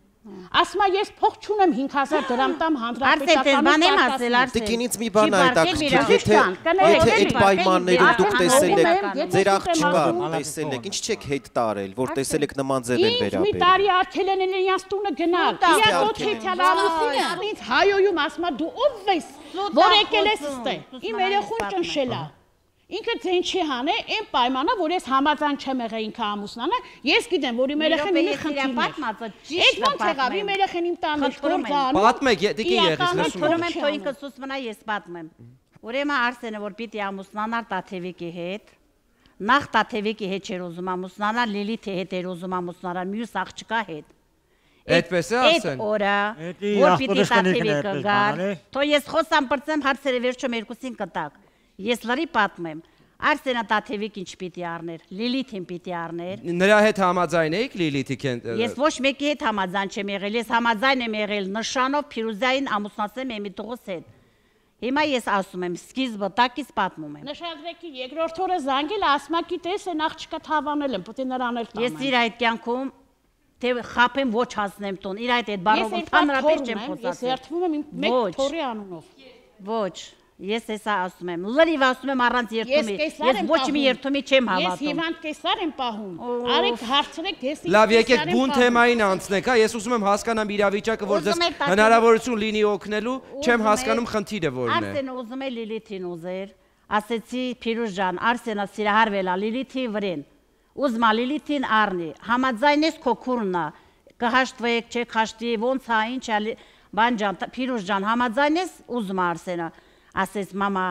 [SPEAKER 2] Ասма ես փող չունեմ հինգ հազար դրամ տամ հանրապետականից։
[SPEAKER 4] Տիկինից մի բան այդտեղ, եթե այդ պայմաններում դուք տեսել եք, ձեր աղջկան տեսել եք, ինչ չեք հետ տարել, որ տեսել եք նման ձև են վերաբերել։
[SPEAKER 2] Մի տարի արգել են իրենց տունը գնալ։ Իրա կոչեցյալ ամուսինը ինձ հայոյում ասма դու ով ես, որ եկել ես ստե։ Իմ երեխուն ճնշել է։ Ինքը ձեն չի հանե, այն պայմանը, որ ես համաձայն չեմ եղել ինքը ամուսնանը, ես գիտեմ, որ իմ երեխեն ունի խնդիրներ։ Այդ ոնց եղավ, իմ երեխեն իմ տանը գործանում։
[SPEAKER 1] Պատմեք, դիքի եղես լսում
[SPEAKER 8] եմ։ Թող թող ինքը սուս մնա, ես պատմեմ։ Ուրեմն Արսենը որ պիտի ամուսնանար Տաթևիկի հետ, նախ Տաթևիկի հետ չէր ուզում ամուսնանալ, Լիլիթի հետ էր ուզում ամուսնանալ, մյուս աղջկա հետ։
[SPEAKER 1] Այդպես է Արսեն։
[SPEAKER 8] Այդ օրը, որ պիտի Տաթևիկը գար, թող ես խոսամ բրծեմ հարցերը վերջում երկուսին կտակ։ Ես լրի պատմեմ, Արսենը Տաթևիկ ինչ պիտի առներ, Լիլիթին պիտի առներ։
[SPEAKER 1] Նրա հետ համաձայն էիք Լիլիթի քեն։
[SPEAKER 8] Ես ոչ մեկի հետ համաձայն չեմ եղել, ես համաձայն եմ եղել նշանով Փիրուզային ամուսնացել եմ մի տղուս հետ։ Հիմա ես ասում եմ, սկիզբը տակից պատմում եմ։
[SPEAKER 2] Նշադրեք երկրորդ օրը զանգել, ասմակի տես են աղջկա թավանել եմ, պետք է նրան էլ տանեմ։
[SPEAKER 8] Ես իր այդ կյանքում թե խափեմ ոչ հասնեմ տուն, իր այդ այդ բառով ընդհանրապես չեմ խոսացել։
[SPEAKER 2] Ես երթվում եմ մեկ թորի անունով։
[SPEAKER 8] Ոչ, ես հեսա ասում եմ, լրիվ ասում եմ առանց երթումի, ես ոչ մի երթումի չեմ հավատում։
[SPEAKER 2] Ես հիվանդ կեսար եմ պահում, արեք հարցրեք ես ինչ։
[SPEAKER 1] Լավ, եկեք բուն թեմային անցնեք, հա, ես ուզում եմ հասկանամ իրավիճակը, որ ձեզ հնարավորություն լինի օգնելու, չեմ հասկանում խնդիրը որն է։
[SPEAKER 8] Արսենը ուզում է Լիլիթին ուզեր, ասեցի Փիրուզ ջան, Արսենը սիրահարվել է Լիլիթի վրեն, ուզում է Լիլիթին առնի, համաձայնես քո քուրնա, կհաշտվեք, չեք հաշտի, ոնց է, ինչ է, բան ջան, Փիրուզ ջան, համաձայնես, ուզում է Արսենը։ Ասես մամա,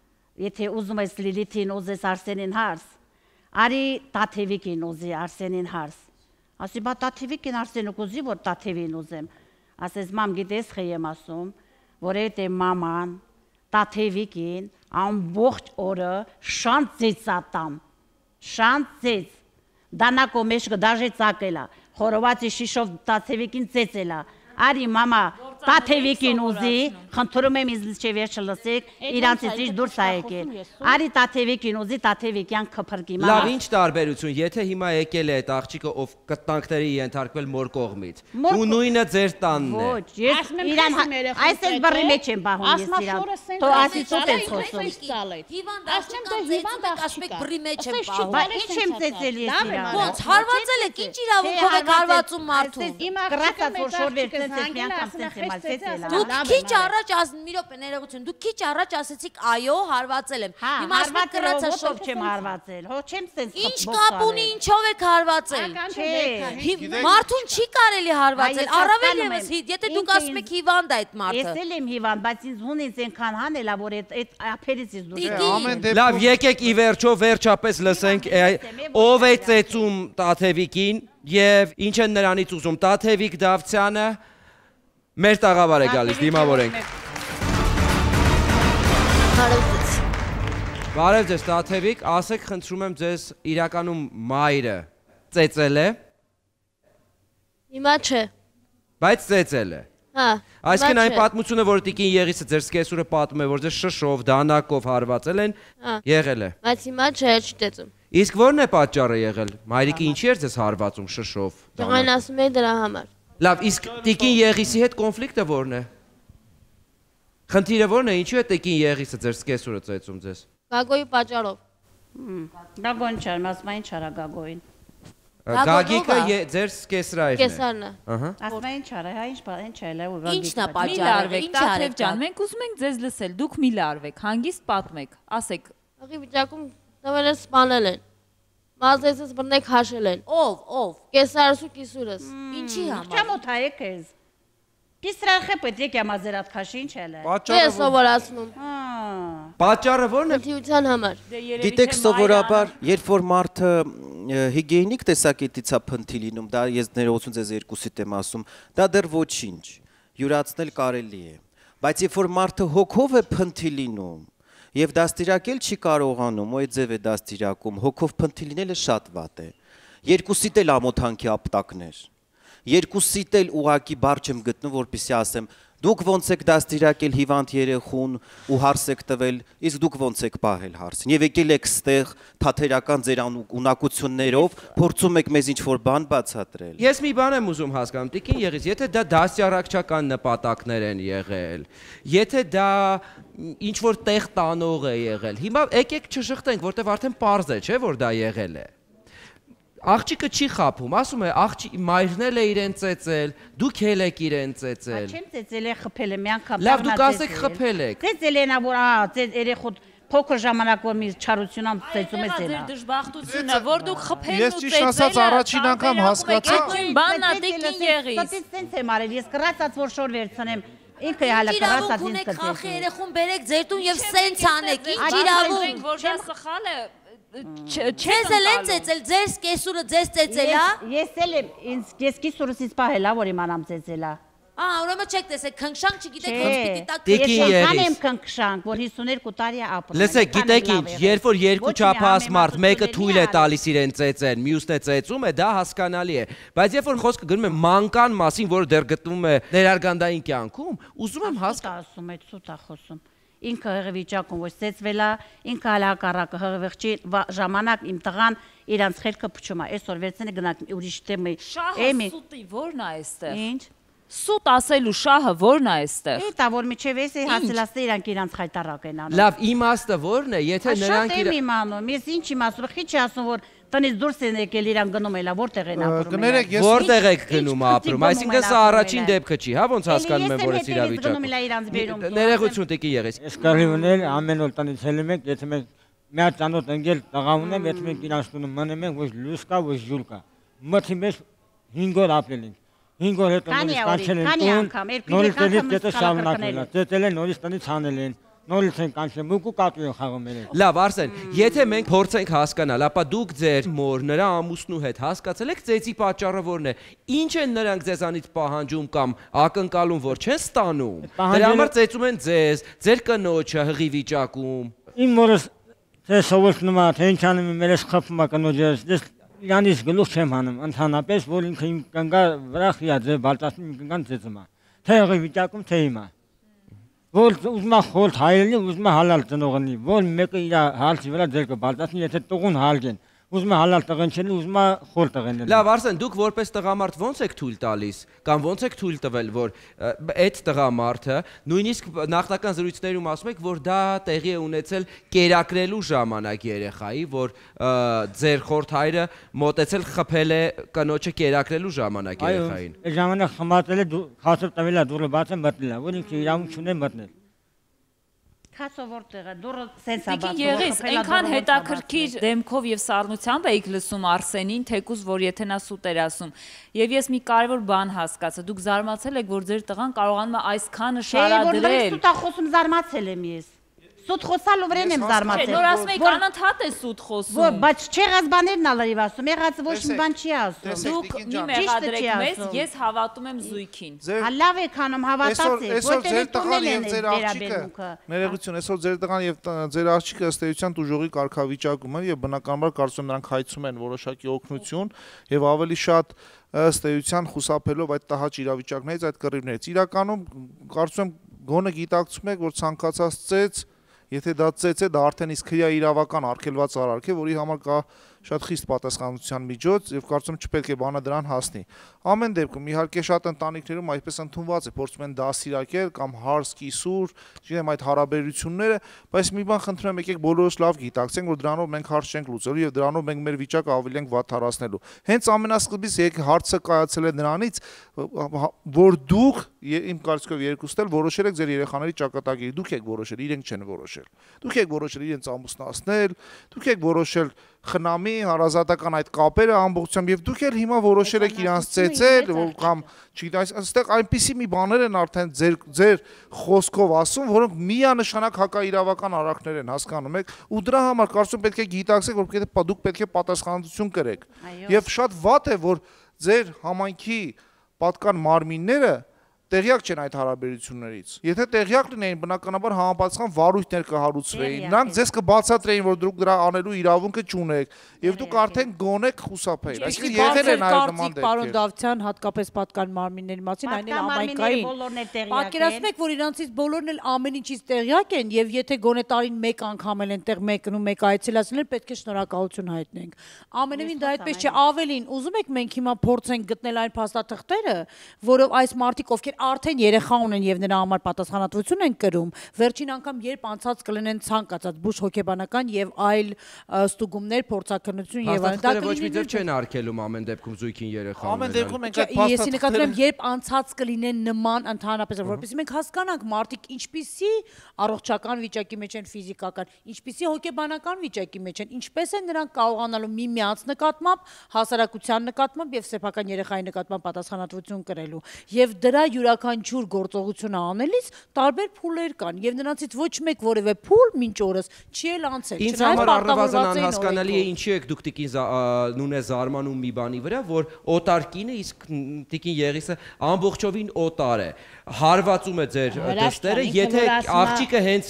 [SPEAKER 8] եթե ուզում ես Լիլիթին ուզես Արսենին հարս, արի Տաթևիկին ուզի Արսենին հարս։ Ասի բա Տաթևիկին Արսենը կուզի, որ Տաթևին ուզեմ։ Ասես մամ գիտես խի եմ ասում, որ այդ է մաման Տաթևիկին ամբողջ օրը շանց ծեծատամ, շանց ծեծ, դանակո մեջը դաժե ծակելա, խորովածի շիշով Տաթևիկին ծեծելա, արի մամա Տաթևիկին ուզի, խնդրում եմ ինձ չէ վերջը լսեք, իրանցից ինչ դուրս ա եկել։ Արի Տաթևիկին ուզի, Տաթևիկյան կփրկի մամա։
[SPEAKER 1] Լավ, ինչ տարբերություն, եթե հիմա եկել է այդ աղջիկը, ով կտանքների ենթարկվել մոր կողմից, ու նույնը ձեր տանն է։
[SPEAKER 8] Ոչ, ես իրան այս էլ բռի մեջ եմ բահում ես իրան։ Թո ասի ցոտ եմ խոսում։
[SPEAKER 7] Հիվանդ աղջկան ծեծում եք, ասում եք բռի մեջ եմ բահում։
[SPEAKER 8] Բա ինչ եմ ծեծել ես իրան։
[SPEAKER 7] Ոնց հարվածել եք, ինչ իրավունքով եք հարվածում մարդուն։
[SPEAKER 8] Գրածած որ շորվեր ծեծես մի անգամ ծեծել։
[SPEAKER 7] Դուք քիչ առաջ ասում, մի րոպե ներողություն, դուք քիչ առաջ ասեցիք այո, հարվածել եմ։
[SPEAKER 8] Հիմա ասում գրածա շով չեմ հարվածել։ Հո չեմ սենց
[SPEAKER 7] ինչ կապ ունի, ինչով եք հարվածել։
[SPEAKER 8] Չէ։
[SPEAKER 7] Մարդուն չի կարելի հարվածել, առավել եւս, եթե դուք ասում եք հիվանդ այդ մարդը։
[SPEAKER 8] Ես էլ եմ հիվանդ, բայց ինձ հունից այնքան հանել է, որ այդ ափերից ես դուրս։
[SPEAKER 1] Լավ, եկեք ի վերջո վերջապես լսենք ով է ծեծում Տաթևիկին եւ ինչ են նրանից ուզում Տաթևիկ Դավթյանը։ Մեր տաղավար է գալիս, դիմավորենք։
[SPEAKER 9] Բարև ձեզ։
[SPEAKER 1] Բարև ձեզ, Տաթևիկ, ասեք, խնդրում եմ ձեզ իրականում մայրը ծեծել է։
[SPEAKER 9] Հիմա չէ։
[SPEAKER 1] Բայց ծեծել է։
[SPEAKER 9] Հա։
[SPEAKER 1] Այսինքն այն պատմությունը, որ Տիկին Եղիսը ձեր սկեսուրը պատմում է, որ ձեզ շշով, դանակով հարվածել են, եղել է։
[SPEAKER 9] Բայց հիմա չէ, չտեծում։
[SPEAKER 1] Իսկ ո՞րն է պատճառը եղել։ Մայրիկը ինչի էր ձեզ հարվածում շշով։
[SPEAKER 9] Ջղայն ասում է դրա համար։
[SPEAKER 1] Լավ, իսկ Տիկին Եղիսի հետ կոնֆլիկտը ո՞րն է։ Խնդիրը ո՞րն է, ինչու է Տիկին Եղիսը ձեր սկեսուրը ծեծում ձեզ։
[SPEAKER 9] Գագոյի պատճառով։
[SPEAKER 8] Գագոն չար, ասում այն չարա Գագոյին։
[SPEAKER 1] Գագիկը ձեր կեսրայրն է։
[SPEAKER 9] Կեսարն է։
[SPEAKER 1] Ահա։
[SPEAKER 2] Ասում են ինչ արա, հա ինչ բան, ինչ էլ է ու
[SPEAKER 7] Ինչն է
[SPEAKER 3] Մի
[SPEAKER 7] պատճառը,
[SPEAKER 3] լարվեք,
[SPEAKER 7] ինչ արեք
[SPEAKER 3] Տաթև ջան, մենք ուզում ենք ձեզ լսել, դուք մի լարվեք, հանգիստ պատմեք, ասեք։
[SPEAKER 9] Աղի վիճակում տվել են սպանել են։ Մազեցս բռնեք հաշել են։
[SPEAKER 7] Ով, ով։
[SPEAKER 9] Կեսարս ու կիսուրս։
[SPEAKER 7] Ինչի համար։
[SPEAKER 2] Չամոթ հայ քեզ։ Պիսրախը պետք է մազերատ քաշի ինչ էլ է։
[SPEAKER 9] Ես սովորացնում։
[SPEAKER 1] Պատճառը ո՞րն է։
[SPEAKER 9] Քննության համար։
[SPEAKER 4] Գիտեք, սովորաբար, երբ որ մարդը հիգիենիկ տեսակետից է փնթի լինում, դա ես ներողություն ձեզ երկուսիդ եմ ասում, դա դեռ ոչինչ, յուրացնել կարելի է, բայց երբ որ մարդը հոգով է փնթի լինում, եւ դաստիարակել չի կարողանում, ու այդ ձև է դաստիարակում, հոգով փնթի լինելը շատ վատ է, երկուսիդ էլ ամոթանքի ապտակներ, երկուսիդ էլ ուղակի բառ չեմ գտնում, որպեսզի ասեմ, դուք ոնց եք դաստիարակել հիվանդ երեխուն ու հարց եք տվել, իսկ դուք ոնց եք պահել հարցին։ Եվ եկել եք ստեղ թաթերական ձեր ունակություններով, փորձում եք մեզ ինչ-որ բան բացատրել։
[SPEAKER 1] Ես մի բան եմ ուզում հասկանում, Տիկին Եղիս, եթե դա դաստիարակչական նպատակներ են եղել, եթե դա ինչ-որ տեղ տանող է եղել, հիմա եկեք չշղթենք, որտեվ արդեն պարզ է, չէ՞ որ դա եղել է։ Աղջիկը չի խափում, ասում է աղջի մայրն էլ է իրեն ծեծել, դուք էլ եք իրեն ծեծել։
[SPEAKER 2] Չեմ ծեծել է խփել է մի անգամ։
[SPEAKER 1] Լավ, դուք ասեք խփել եք։
[SPEAKER 2] Ծեծել են, որ ահա երեխոտ փոքր ժամանակ որ մի չարություն ամ ծեծում է
[SPEAKER 3] Ձեր
[SPEAKER 2] ձերա։
[SPEAKER 3] դժբախտությունը, որ դուք խփելն
[SPEAKER 10] Ես
[SPEAKER 3] ու
[SPEAKER 10] ճիշտ ասած առաջին անգամ հասկացա։
[SPEAKER 3] Բանն է Տիկին Եղիս։
[SPEAKER 2] Ստից տենց եմ արել, ես կռացած որ շոր վերցնեմ, ինքը հալա կռացած ինձ կծեցի։
[SPEAKER 7] Խախի երեխուն բերեք ձեր տուն եւ սենց անեք, ինչ իրավունք։
[SPEAKER 3] Որ դա սխալ է,
[SPEAKER 7] Չես էլ են ծեծել, ձեր կեսուրը ձեզ ծեծել է։
[SPEAKER 2] Ես էլ եմ, ինձ ես կիսուրս ինձ պահել է, որ իմանամ ծեծել է։
[SPEAKER 7] Ա, ուրեմն չեք տեսեք, քնքշանք չգիտեք ոնց պիտի տակ։
[SPEAKER 2] Ես անգամ եմ քնքշանք, որ հիսուներկու տարի է ապրում։
[SPEAKER 1] Լսեք, գիտեք ինչ, երբ որ երկու չափահաս մարդ մեկը թույլ է տալիս իրեն ծեծեն, մյուսն է ծեծում է, դա հասկանալի է։ Բայց երբ որ խոսքը գնում է մանկան մասին, որը դեռ գտնվում է ներարգանդային կյանքում, ուզում եմ հասկանալ։
[SPEAKER 2] Ասում է, ցույց է խոսում։ Ինքը հղվիճակում ոչ ծեծվել է, ինքը հալակարակը հղվիղճի ժամանակ իմ տղան իրանց խելքը փչում է, այսօր վերցնի գնանք ուրիշ տեմի։
[SPEAKER 3] Շահը սուտի ո՞րն է այստեղ։
[SPEAKER 2] Ինչ։
[SPEAKER 3] Սուտ ասելու շահը ո՞րն է այստեղ։
[SPEAKER 2] Էտա որ միջև էս է հասելաստե իրանք իրանց խայտարակ են անում։
[SPEAKER 1] Լավ, իմաստը ո՞րն է, եթե նրանք
[SPEAKER 2] Շատ եմ իմանում, ես ինչ իմ ասում, քիչ է ասում որ տնից դուրս են եկել իրան գնում էլա, որտեղ են ապրում։
[SPEAKER 1] Որտեղ եք գնում ապրում, այսինքն սա առաջին դեպքը չի, հա, ոնց հասկանում եմ, որ ես իրավիճակում։ Ներողություն Տիկին Եղիս։
[SPEAKER 6] Ես կարիվներ ամեն օր տնից հելում ենք, եթե մենք մի հատ ծանոթ ընկել տղա ունեմ, եթե մենք իրանց տունը մնում ենք, ոչ լույս կա, ոչ ջուր կա։ Մթի մեջ հինգ օր ապրել ենք։ Հինգ օր հետո նորից կանչել են տուն, նորից տնից դետը շարունակել է։ Դետել են նորից տնից հանել են։ Նորից են կանչել, մուկ ու կատու են խաղում երեք։
[SPEAKER 1] Լավ, Արսեն, եթե մենք փորձենք հասկանալ, ապա դուք ձեր մոր նրա ամուսնու հետ հասկացել եք ծեծի պատճառը ո՞րն է։ Ինչ են նրանք ձեզանից պահանջում կամ ակնկալում, որ չեն ստանում։ Դրա համար ծեծում են ձեզ, ձեր կնոջը հղի վիճակում։
[SPEAKER 6] Իմ մորս թե սովորնում է, թե ինչ անում եմ, երես խփում է կնոջս, ես իրանից գլուխ չեմ հանում, ընդհանրապես, որ ինքը իմ կնգա վրա խիա ձեր բալտասում իմ կնգան ծեծում է։ Թե հղի վիճակում, թե հիմա։ Որ ուզում է խորտ հայելնի, ուզում է հալալ ծնողնի, որ մեկը իր հալցի վրա ձեր կբալտասնի, եթե տղուն հալգեն, ուզում է հալալ տղնչելի, ուզում է խորտ տղենել։
[SPEAKER 1] Լավ, Արսեն, դուք որպես տղամարդ ոնց եք թույլ տալիս, կամ ոնց եք թույլ տվել, որ այդ տղամարդը, նույնիսկ նախնական զրույցներում ասում եք, որ դա տեղի է ունեցել կերակրելու ժամանակ երեխայի, որ ձեր խորտ հայրը մոտեցել խփել է կնոջը կերակրելու ժամանակ երեխային։
[SPEAKER 6] Այդ ժամանակ խմացել է, խասով տվել է դուրը բաց է մտնել է, որ ինքը իրավունք չունի մտնել։
[SPEAKER 2] Քասո որտեղ է դուրը սենց է
[SPEAKER 3] Տիկին Եղիս, այնքան հետաքրքիր դեմքով եւ սառնությամբ էիք լսում Արսենին, թեկուզ որ եթե նա սուտ էր ասում։ Եվ ես մի կարևոր բան հասկացա, դուք զարմացել եք, որ ձեր տղան կարողանում է այսքանը շարադրել։
[SPEAKER 2] Չէ, որ սուտ է խոսում, զարմացել եմ ես։ Սուտ խոսալու վրան եմ զարմացել։
[SPEAKER 3] Նոր ասում եք անընդհատ է սուտ խոսում։
[SPEAKER 2] Բայց չեղած բաներն ալարիվ ասում, եղած ոչ մի բան չի ասում։
[SPEAKER 3] Դուք մի մեղադրեք մեզ, ես հավատում եմ զույգին։
[SPEAKER 2] Հա լավ եք անում, հավատացեք,
[SPEAKER 10] որտեղ տղան եւ ձեր աղջիկը։ Ներողություն, այսօր ձեր տղան եւ ձեր աղջիկը ըստ էության դուժողի կարգավիճակում են եւ բնականաբար կարծում եմ նրանք հայցում են որոշակի օգնություն եւ ավելի շատ ըստ էության խուսափելով այդ տհաճ իրավիճակներից, այդ կռիվներից։ Իրականում կարծում եմ գոնե գիտակցում եք, որ ցանկացած ծեծ Եթե դա ծեծ է, դա արդեն իսկ հիա իրավական արգելված արարք է, որի համար կա շատ խիստ պատասխանատվության միջոց եւ կարծում եմ չպետք է բանը դրան հասնի։ Ամեն դեպքում իհարկե շատ ընտանիքներում այդպես ընդունված է, փորձում են դասիրակել կամ հարս կիսուր, չգիտեմ այդ հարաբերությունները, բայց մի բան խնդրում եմ եկեք բոլորս լավ գիտակցենք, որ դրանով մենք հարց չենք լուծելու եւ դրանով մենք մեր վիճակը ավելի ենք վատթարացնելու։ Հենց ամենասկզբից եկեք հարցը կայացել է նրանից, որ դուք իմ կարծիքով երկուստ էլ որոշել եք ձեր երեխաների ճակատագիրը, դուք եք որոշել, իրենք չեն որոշել։ Դուք եք որոշել իրենց ամուսնացնել, դուք եք որոշել խնամի, հարազատական այդ կապերը ամբողջությամբ եւ դուք էլ հիմա որոշել եք իրանց ծեծել, կամ չգիտեմ, այստեղ այնպիսի մի բաներ են արդեն ձեր ձեր խոսքով ասում, որոնք միանշանակ հակաիրավական արարքներ են, հասկանում եք, ու դրա համար կարծում պետք է գիտակցեք, որ դուք պետք է պատասխանատվություն կրեք։ Եվ շատ վատ է, որ ձեր համայնքի պատկան մարմինները տեղյակ չեն այդ հարաբերություններից։ Եթե տեղյակ լինեին, բնականաբար համապատասխան վարույթներ կհարուցվեին։ Նրանք ձեզ կբացատրեին, որ դուք դրա անելու իրավունքը չունեք, եւ դուք արդեն գոնեք խուսափեին։ Այսինքն եղել են այդ նման դեպքեր։
[SPEAKER 11] Պարոն Դավթյան, հատկապես պատկան մարմինների մասին, այն էլ համայնքային։ Պատկերացնում եք, որ իրանցից բոլորն էլ ամեն ինչից տեղյակ են, եւ եթե գոնե տարին մեկ անգամ էլ այնտեղ մեկնում մեկ այցելացնել, պետք է շնորհակալություն հայտնենք։ Ամենևին դա այդպես չէ, ավելին, ուզում եք մենք հիմա փորձենք գտնել այն փաստաթղթերը, որով այս մարդիկ, ովքեր արդեն երեխա ունեն եւ նրա համար պատասխանատվություն են կրում, վերջին անգամ երբ անցած կլինեն ցանկացած բուժ հոգեբանական եւ այլ ստուգումներ, փորձակնություն եւ այլն, դա
[SPEAKER 1] ոչ մի ձև չեն արգելում ամեն դեպքում զույգին երեխա ունենալ։
[SPEAKER 10] Ամեն դեպքում մենք այդ փաստաթղթերը
[SPEAKER 11] Ես նկատում եմ, երբ անցած կլինեն նման ընդհանրապես, որովհետեւ մենք հասկանանք մարդիկ ինչպիսի առողջական վիճակի մեջ են, ֆիզիկական, ինչպիսի հոգեբանական վիճակի մեջ են, ինչպես են նրանք կարողանալու միմյանց նկատմամբ, հասարակության նկատմամբ եւ սեփական երեխայի նկատմամբ պատասխանատվություն կրելու։ Եվ դրա յուրաքանչյուր գործողությունը անելիս տարբեր փուլեր կան եւ նրանցից ոչ մեկ որևէ փուլ մինչ օրս չի էլ անցել։
[SPEAKER 1] Ինձ համար առնվազն անհասկանալի է ինչի եք դուք տիկին նույն է զարմանում մի բանի վրա, որ օտար կինը, իսկ տիկին Եղիսը ամբողջովին օտար է, հարվածում է ձեր դստերը, եթե աղջիկը հենց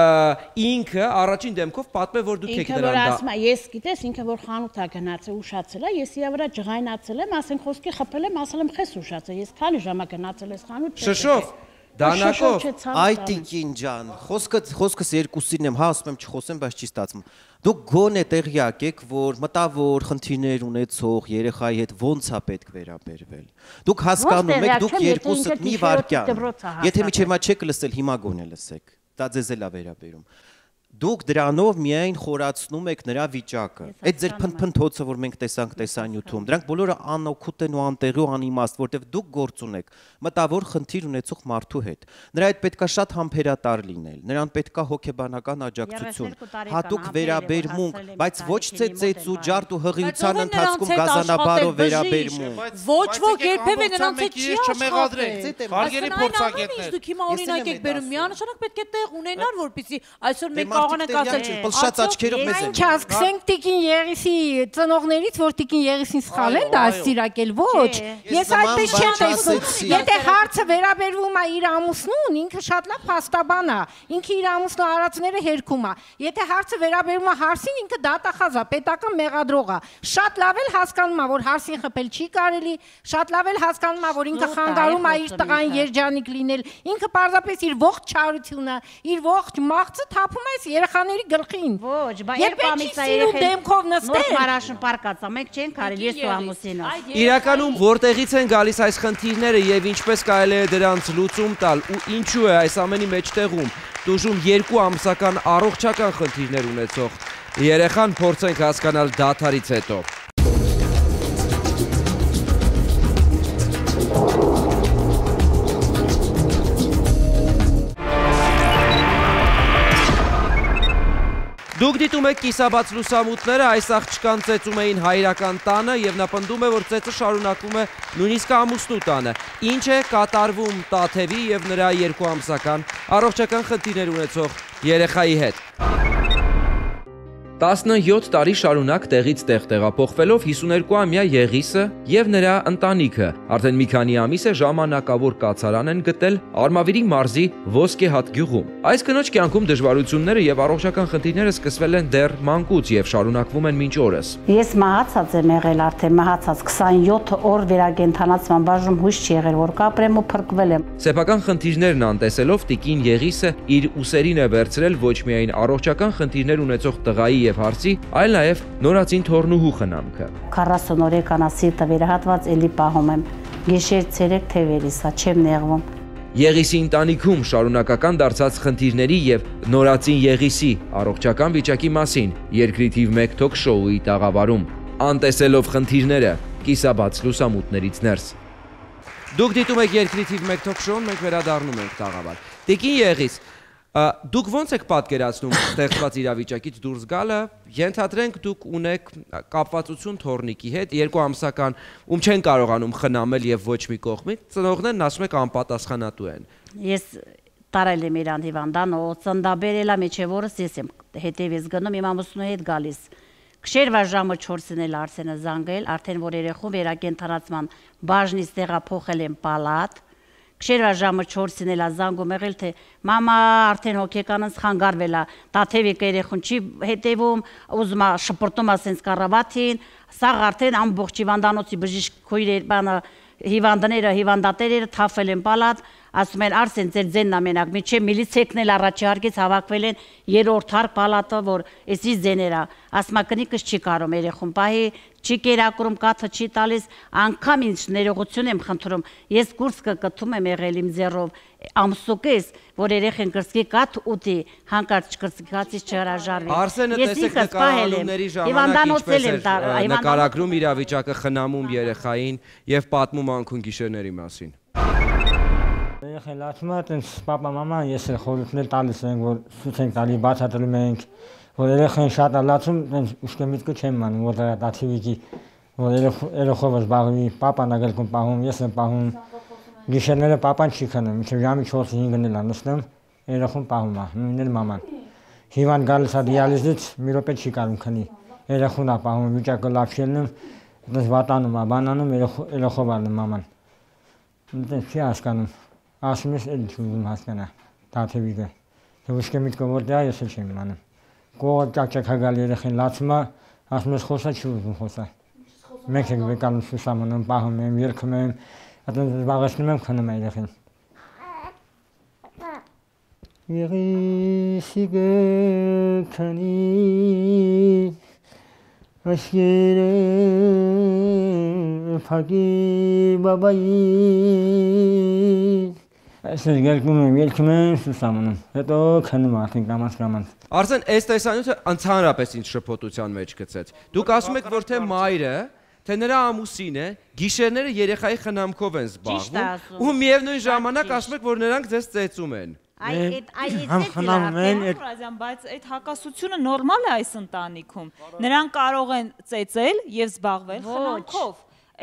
[SPEAKER 1] ինքը առաջին դեմքով պատմե, որ դուք եք դրան դա։
[SPEAKER 8] Ես գիտես ինքը որ խանութ է գնացել, ուշացել է, ես իրա վրա ջղայնացել եմ, ասենք խոսքի խփել եմ, ասել եմ խես ուշացել, ես քանի ժամա գնացել ես խանութ։
[SPEAKER 1] Շշով, դանակով։
[SPEAKER 4] Այ տիկին ջան, խոսքը խոսքս երկուսին եմ, հա ասում եմ չխոսեմ, բայց չի ստացվում։ Դուք գոնե տեղյակ եք, որ մտավոր խնդիրներ ունեցող երեխայի հետ ոնց է պետք վերաբերվել։ Դուք հասկանում եք, դուք երկուսը մի վարքյան։ Եթե միջև հիմա չեք լսել, հիմա գոնե լսեք։ Դա ձեզ էլ է վերաբերում։ Դուք դրանով միայն խորացնում եք նրա վիճակը։ Այդ ձեր փնփնթոցը, որ մենք տեսանք տեսանյութում, դրանք բոլորը անօգուտ են ու անտեղի ու անիմաստ, որտեղ դուք գործ ունեք մտավոր խնդիր ունեցող մարդու հետ։ Նրա հետ պետքա շատ համբերատար լինել, նրան պետքա հոգեբանական աջակցություն, հատուկ վերաբերմունք, բայց ոչ ծեծեց ու ջարդ ու հղիության ընթացքում գազանաբարով վերաբերմունք։
[SPEAKER 11] Ոչ ոք երբևէ նրանց հետ չի
[SPEAKER 10] աշխատել։ Հարգելի փորձագետներ,
[SPEAKER 11] դուք հիմա օրինակ եք բերում, միանշանակ պետք է տեղ ունենալ, որպեսզի այսօր մենք
[SPEAKER 4] Կարողանանք ասել, պլշած աչքերով մեզ են։
[SPEAKER 5] Ինչ ասենք տիկին Եղիսի ծնողներից, որ տիկին Եղիսին սխալեն դաստիարակել, ոչ։ Ես այդպես չեմ տեսնում։ Եթե հարցը վերաբերվում է իր ամուսնուն, ինքը շատ լավ փաստաբան է։ Ինքը իր ամուսնու արածները հերքում է։ Եթե հարցը վերաբերվում է հարսին, ինքը դատախազ է, պետական մեղադրող է։ Շատ լավ էլ հասկանում է, որ հարսին խփել չի կարելի, շատ լավ էլ հասկանում է, որ ինքը խանգարում է իր տղային երջանիկ լինել։ Ինքը պարզապես իր ողջ չարությունը, իր ողջ մաղձը թափում է երեխաների գլխին։
[SPEAKER 8] Ոչ, բա երբ ամիսա երեխան
[SPEAKER 5] դեմքով նստել։
[SPEAKER 8] Նոր մարաշն պարկած է, մենք չենք կարելի ես ու ամուսինը։
[SPEAKER 1] Իրականում որտեղից են գալիս այս խնդիրները եւ ինչպես կարելի է դրանց լուծում տալ ու ինչու է այս ամենի մեջտեղում դժում երկու ամսական առողջական խնդիրներ ունեցող երեխան, փորձենք հասկանալ դաթարից հետո։ Դուք դիտում եք կիսաբաց լուսամուտները, այս աղջկան ծեծում էին հայրական տանը եւ նա պնդում է, որ ծեծը շարունակվում է նույնիսկ ամուսնու տանը։ Ինչ է կատարվում Տաթևի եւ նրա երկու ամսական առողջական խնդիրներ ունեցող երեխայի հետ։ տասնյոթ տարի շարունակ տեղից տեղ տեղափոխվելով հիսուներկուամյա Եղիսը եւ նրա ընտանիքը արդեն մի քանի ամիս է ժամանակավոր կացարան են գտել Արմավիրի մարզի Ոսկեհատ գյուղում։ Այս կնոջ կյանքում դժվարությունները եւ առողջական խնդիրները սկսվել են դեռ մանկուց եւ շարունակվում են մինչ օրս։
[SPEAKER 2] Ես մահացած եմ եղել արդեն մահացած քսանյոթ օր վերագենթանացման բաժնում հույս չի եղել որ կապրեմ ու փրկվել եմ։
[SPEAKER 1] Սեփական խնդիրներն անտեսելով տիկին Եղիսը իր ուսերին է վերցրել ոչ միայն առողջական խնդիրներ ունեցող տղայի եւ հարցի, այլ նաեւ նորածին թորնուհու խնամքը։
[SPEAKER 2] քառասուն օրեկան ասիրտը վերահատված էլի պահում եմ։ Գիշեր ցերեկ թևերիս, հա չեմ նեղվում։
[SPEAKER 1] Եղիսի ընտանիքում շարունակական դարձած խնդիրների եւ նորածին Եղիսի առողջական վիճակի մասին երկրի թիվ մեկ թոք շոուի տաղավարում, անտեսելով խնդիրները, կիսաբաց լուսամուտներից ներս։ Դուք դիտում եք երկրի թիվ մեկ թոք շոուն, մենք վերադառնում ենք տաղավար։ Տիկին Եղիս, դուք ո՞նց եք պատկերացնում ստեղծված իրավիճակից դուրս գալը, ենթադրենք դուք ունեք կապվածություն թորնիկի հետ, երկու ամսական, ում չեն կարողանում խնամել եւ ոչ մի կողմից, ծնողներն ասում եք անպատասխանատու են։
[SPEAKER 2] Ես տարել եմ իրան հիվանդանոց, ծնդաբերելա միջև օրս ես եմ հետևից գնում, իմ ամուսնու հետ գալիս։ Քշերվա ժամը չորսին էլ Արսենը զանգել, արդեն որ երեխուն վերակենդանացման բաժնից տեղափոխել եմ պալատ։ Քշերվա ժամը չորսին էլ զանգում եղել թե մամա արդեն հոգեկանս խանգարվել է, տաթևիկը երեխուն չի հետևում, ուզում է շպրտում է սենց կառավաթին, սաղ արդեն ամբողջ հիվանդանոցի բժիշկ քույրեր բանը հիվանդները, հիվանդատերերը թափվել են պալատ, ասում են Արսեն ձեր ձենն ամենակ, միջև միլիցիան էլ առաջի հարկից հավաքվել են երրորդ հարկ պալատը, որ էսի ձեներ է, ասում է կնիկս չի կարում երեխուն պահի, չի կերակրում, կաթը չի տալիս, անգամ ինձ ներողություն եմ խնդրում, ես կուրս կկթում եմ եղել իմ ձեռով, ամսուկես, որ երեխեն կրծքի կաթ ուտի, հանկարծ կրծքացից չհրաժարվի։
[SPEAKER 1] Արսենը տեսեք նկարահանումների ժամանակ ինչպես էր նկարագրում իրավիճակը, խնամում երեխային եւ պատմում անքուն գիշերների մասին։
[SPEAKER 6] Երեխան լացում է, տենց պապա մաման ես էլ խորհուրդներ տալիս ենք, որ ցույց ենք տալի, բացատրում ենք, որ երեխան շատ է լացում, տենց ուշքը միտքը չեմ անում, որ դա տաթիվիկի, որ երեխով զբաղվի, պապան ա գլքում պահում, ես եմ պահում, գիշերները պապան չի քնում, մինչև ժամի չորսը հինգն էլ ա նստում, երեխուն պահում ա, նույնն էլ մաման։ Հիվանդ գալիս ա դիալիզից, մի րոպե չի կարում քնի, երեխուն ա պահում, վիճակը լավ չի ելնում, տենց վատանում ա, բանանում, երեխով ալնում մաման։ Տենց չի հասկանում, ասում ես էլ չուզում հասկանա, տաթևիկը, թե ուշքը միտքը որ դա ես էլ չեմ իմանում։ Կողը ճակ-ճակ ա գալ երեխին լացում ա, ասում ես խոսա չի ուզում խոսա։ Մենք ենք վեկանում սուսամանում, պահում եմ, երգում եմ, այդպես զբաղեցնում եմ, քնում եմ երեխին։ Եղիսի գքանի Aşkere fakir babayı Այսպես գերկում եմ, ելքում եմ, սուսամանում, հետո քնում արդեն կամաց-կամաց։
[SPEAKER 1] Արսեն, այս տեսանյութը ընդհանրապես ինչ շփոթության մեջ գցեց։ Դուք ասում եք, որ թե մայրը, թե նրա ամուսինը գիշերները երեխայի խնամքով են զբաղվում, ու միևնույն ժամանակ ասում եք, որ նրանք ձեզ ծեծում են։
[SPEAKER 3] Բայց այդ հակասությունը նորմալ է այս ընտանիքում։ Նրանք կարող են ծեծել եւ զբաղվել խնամքով։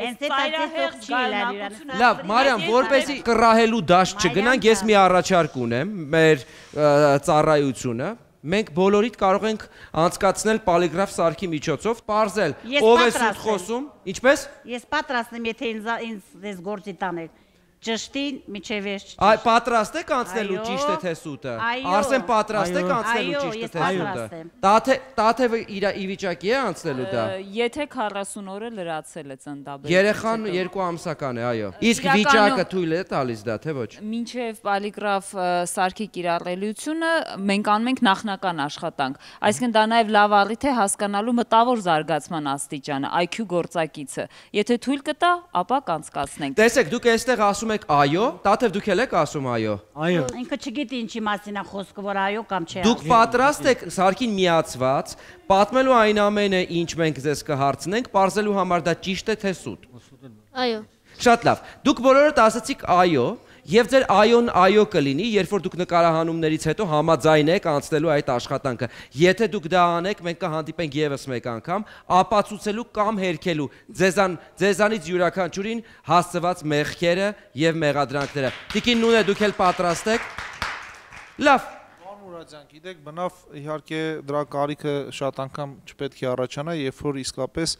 [SPEAKER 1] Լավ, Մարիամ, որպեսզի կռահելու դաշտ չգնանք, ես մի առաջարկ ունեմ, մեր ծառայությունը, մենք բոլորիդ կարող ենք անցկացնել պոլիգրաֆ սարքի միջոցով, պարզել, ով է սուտ խոսում, ինչպես։
[SPEAKER 2] Ես պատրաստ եմ, եթե ինձ գործի տանեք։ Ճշտին միջև ես ճիշտ։
[SPEAKER 1] Այ պատրաստ եք անցնելու ճիշտ է թե սուտը։ Արսեն պատրաստ եք անցնելու ճիշտ է թե սուտը։ Տաթևը իր իվիճակի է անցնելու դա։
[SPEAKER 3] Եթե քառասուն օրը լրացել է ծնդաբերությունը։
[SPEAKER 1] Երեխան երկու ամսական է, այո։ Իսկ վիճակը թույլ է տալիս դա, թե ոչ։
[SPEAKER 3] Մինչև պոլիգրաֆ սարքի կիրառելիությունը մենք անում ենք նախնական աշխատանք։ Այսինքն դա նաև լավ առիթ է հասկանալու մտավոր զարգացման աստիճանը, I Q գործակիցը։ Եթե թույլ կտա, ապա կանցկացնենք։
[SPEAKER 1] Տեսեք, դուք այստեղ ասում եք այո, Տաթև դուք էլ եք ասում այո։
[SPEAKER 6] Այո։
[SPEAKER 2] Ինքը չգիտի ինչի մասին է խոսքը, որ այո կամ չէ։
[SPEAKER 1] Դուք պատրաստ եք սարքին միացված, պատմելու այն ամենը, ինչ մենք ձեզ կհարցնենք, պարզելու համար դա ճիշտ է թե սուտ։
[SPEAKER 9] Այո։
[SPEAKER 1] Շատ լավ։ Դուք բոլորդ ասացիք այո, եւ ձեր այոն այո կլինի, երբ որ դուք նկարահանումներից հետո համաձայն եք անցնելու այդ աշխատանքը։ Եթե դուք դա անեք, մենք կհանդիպենք եւս մեկ անգամ, ապացուցելու կամ հերքելու ձեզան ձեզանից յուրաքանչյուրին հասցված մեղքերը եւ մեղադրանքները։ Տիկին Նունե, դուք էլ պատրաստ եք։ Լավ։
[SPEAKER 10] Մուրադյան, գիտեք, բնավ իհարկե դրա կարիքը շատ անգամ չպետք է առաջանա, երբ որ իսկապես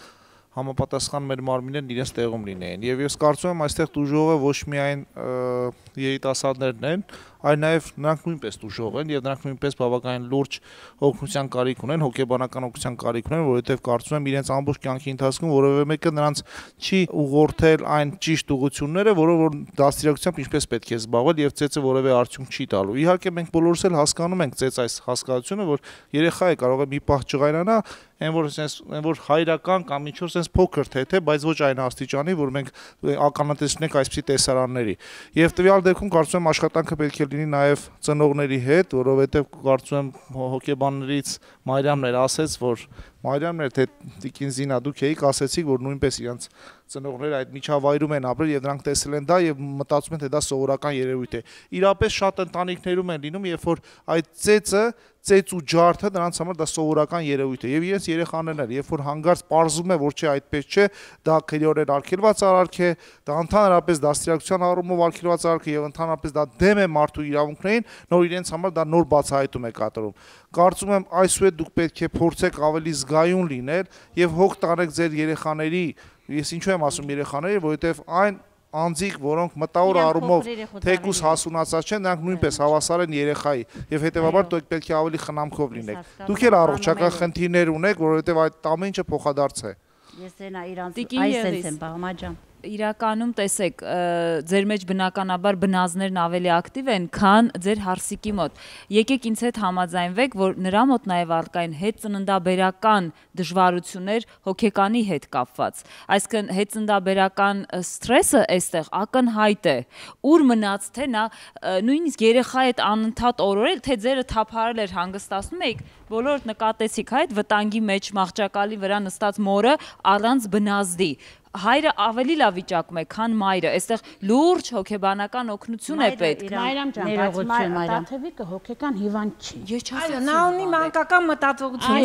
[SPEAKER 10] համապատասխան մեր մարմիններն իրենց տեղում լինեին։ Եվ ես կարծում եմ այստեղ տուժողը ոչ միայն երիտասարդներն են, այլ նաև նրանք նույնպես տուժող են եւ նրանք նույնպես բավականին լուրջ օգնության կարիք ունեն, հոգեբանական օգնության կարիք ունեն, որովհետեւ կարծում եմ իրենց ամբողջ կյանքի ընթացքում որևէ մեկը նրանց չի ուղղորդել այն ճիշտ ուղղությունները, որով որ դաստիարակությամբ ինչպես պետք է զբաղվել եւ ծեծը որևէ արդյունք չի տալու։ Իհարկե մենք բոլորս էլ հասկանում ենք ծեծ այս հասկացությունը, որ երեխա է կարող է մի պահ ջղայնանա, այն որ sense այն որ հայրական կամ ինչ որ sense փոքր թե, բայց ոչ այն աստիճանի, որ մենք ականատեսնենք այսպիսի տեսարանների։ Եվ տվյալ դեպքում կարծում եմ աշխատանքը պետք է լինի նաև ծնողների հետ, որովհետև կարծում եմ հոգեբաններից Մարիամն էր ասեց, որ Մարիամն էր թե Տիկին Զինա դուք եք ասեցիք, որ նույնպես իրենց ծնողները այդ միջավայրում են ապրել եւ նրանք տեսել են դա եւ մտածում են թե դա սովորական երևույթ է։ Իրապես շատ ընտանիքներում են լինում, երբ որ այդ ծեծը ծեծ ու ջարդը նրանց համար դա սովորական երևույթ է եւ իրենց երեխաներն էլ երբ որ հանգարց պարզվում է որ չէ այդպես չէ, դա քրեորեն արգելված արարք է, դա ընդհանրապես դաստիարակության առումով արգելված արարք է եւ ընդհանրապես դա դեմ է մարդու իրավունքներին, նոր իրենց համար դա նոր բացահայտում է կատարում։ Կարծում եմ այսուհետ դուք պետք է փորձեք ավելի զգայուն լինել եւ հոգ տանեք ձեր երեխաների, ես ինչու եմ ասում երեխաների, որովհետեւ այն անձիկ, որոնք մտավոր առումով թեկուս հասունացած չեն, նրանք նույնպես հավասար են երեխայի եւ հետեւաբար դուք պետք է ավելի խնամքով լինեք։ Դուք էլ առողջական խնդիրներ ունեք, որովհետեւ այդ ամեն ինչը փոխադարձ է։
[SPEAKER 2] Ես այնա իրանց այսպես եմ բաղմա ջան։
[SPEAKER 3] Իրականում տեսեք, ձեր մեջ բնականաբար բնազներն ավելի ակտիվ են, քան ձեր հարսիկի մոտ։ Եկեք ինձ հետ համաձայնվեք, որ նրա մոտ նաև արկային հետծննդաբերական դժվարություններ հոգեկանի հետ կապված։ Այսինքն հետծննդաբերական սթրեսը այստեղ ակնհայտ է։ Ուր մնաց թե նա նույնիսկ երեխայի հետ անընդհատ օրորել, թե ձերը թափարել էր հանգստացնում եք, բոլորդ նկատեցիք այդ վտանգի մեջ մահճակալի վրա նստած մորը առանց բնազդի։ Հայրը ավելի լավ վիճակում է, քան մայրը, այստեղ լուրջ հոգեբանական օգնություն է պետք։
[SPEAKER 2] Մայրամ ջան, բայց Տաթևիկը հոգեկան հիվանդ չի։
[SPEAKER 3] Ես չասեցի։
[SPEAKER 5] Նա ունի մանկական մտածողություն,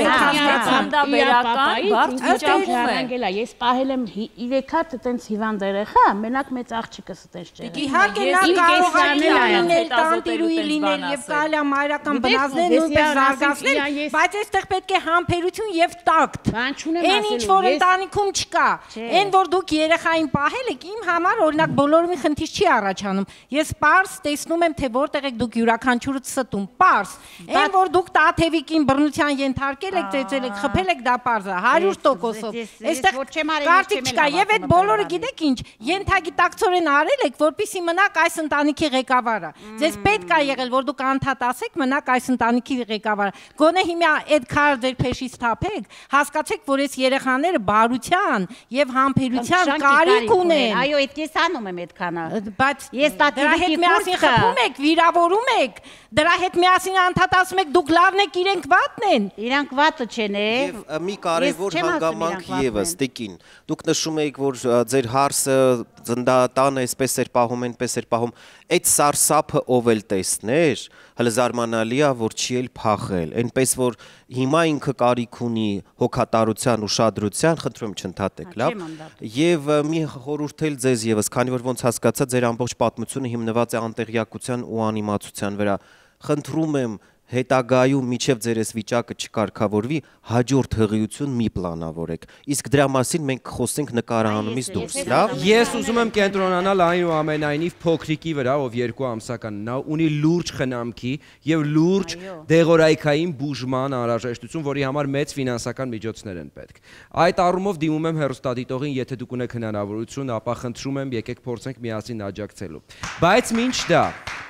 [SPEAKER 3] հանդաբերական, բարդ վիճակում է։
[SPEAKER 2] Ես պահել եմ երեք հատ այտենց հիվանդ երեխա, մենակ մեծ աղջիկս այտենց չէ։
[SPEAKER 5] Իհարկե նա կարող է լինել տանտիրուի լինել եւ կարելի է մայրական բնազդներ նույնպես զարգացնել, բայց այստեղ պետք է համբերություն եւ տակտ։ Այն ինչ որ ընտանիքում չկա, այն որ դուք երեխային պահել եք, իմ համար օրինակ բոլորովին խնդիր չի առաջանում։ Ես պարզ տեսնում եմ, թե որտեղ եք դուք յուրաքանչյուրը ստում, պարզ։ Այն որ դուք Տաթևիկին բռնության ենթարկել եք, ծեծել եք, խփել եք, դա պարզ է, հարյուր տոկոսով։ Այստեղ կարծիք չկա, եւ այդ բոլորը գիտեք ինչ, ենթագիտակցորեն արել եք, որպեսզի մնաք այս ընտանիքի ղեկավարը։ Ձեզ պետք է եղել, որ դուք անդադ ասեք, մնաք այս ընտանիքի ղեկավարը։ Գոնե հիմա այդ քարը ձեր փեշից թափեք, հասկացեք, որ այս երեխաները բարության եւ համբերության կարիք ունեն։
[SPEAKER 2] Այո, այդ ես անում եմ այդքանը։
[SPEAKER 5] Բայց
[SPEAKER 2] ես
[SPEAKER 5] դրա հետ միասին խփում եք, վիրավորում եք, դրա հետ միասին անդադասում եք, դուք լավն եք, իրենք վատն են։
[SPEAKER 2] Իրանք վատը չեն է։
[SPEAKER 4] Եվ մի կարևոր հանգամանք եւս, Տիկին, դուք նշում եք, որ ձեր հարսը ծնդատանը այսպես էր պահում, այնպես էր պահում, այդ սարսափը ով էլ տեսներ, հələ զարմանալի է, որ չի էլ փախել, այնպես որ հիմա ինքը կարիք ունի հոգատարության, ուշադրության, խնդրում չընդհատեք, լավ։ Եվ մի խորհուրդ էլ ձեզ եւս, քանի որ ոնց հասկացա, ձեր ամբողջ պատմությունը հիմնված է անտեղյակության ու անիմացության վրա։ Խնդրում եմ հետագայում միջև ձեր այս վիճակը չկարգավորվի, հաջորդ հղիություն մի պլանավորեք։ Իսկ դրա մասին մենք խոսենք նկարահանումից դուրս, լավ։
[SPEAKER 1] Ես ուզում եմ կենտրոնանալ այնուամենայնիվ փոքրիկի վրա, ով երկու ամսական, նա ունի լուրջ խնամքի եւ լուրջ դեղորայքային բուժման անհրաժեշտություն, որի համար մեծ ֆինանսական միջոցներ են պետք։ Այդ առումով դիմում եմ հեռուստադիտողին, եթե դուք ունեք հնարավորություն, ապա խնդրում եմ եկեք փորձենք միասին աջակցելու։ Բայց մինչ դա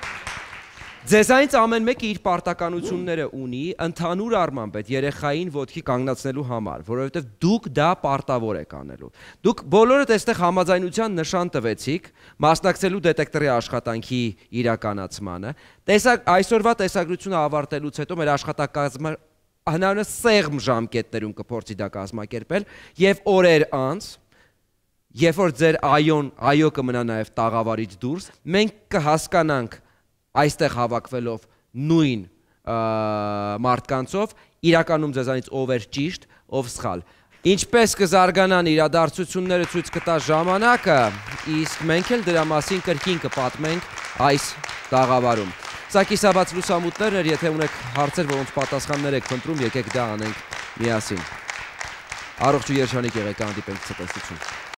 [SPEAKER 1] Ձեզանից ամեն մեկը իր պարտականությունները ունի, ընդհանուր առմամբ այդ երեխային ոտքի կանգնացնելու համար, որովհետև դուք դա պարտավոր եք անելու։ Դուք բոլորդ այստեղ համաձայնության նշան տվեցիք մասնակցելու դետեկտորի աշխատանքի իրականացմանը։ Տեսակ այսօրվա տեսագրությունը ավարտելուց հետո մեր աշխատակազմը հնարավորինս սեղմ ժամկետներում կփորձի դա կազմակերպել եւ օրեր անց երբ որ ձեր այոն այո կմնա նաեւ տաղավարից դուրս, մենք կհասկանանք այստեղ հավաքվելով նույն մարդկանցով, իրականում ձեզանից ով էր ճիշտ, ով սխալ։ Ինչպես կզարգանան իրադարձությունները ցույց կտա ժամանակը, իսկ մենք էլ դրա մասին կրկին կպատմենք այս տաղավարում։ Սա կիսաբաց լուսամուտներն էր, եթե ունեք հարցեր, որոնց պատասխաններ եք փնտրում, եկեք դա անենք միասին։ Առողջ ու երջանիկ եղեք, հանդիպենք ցտեսություն։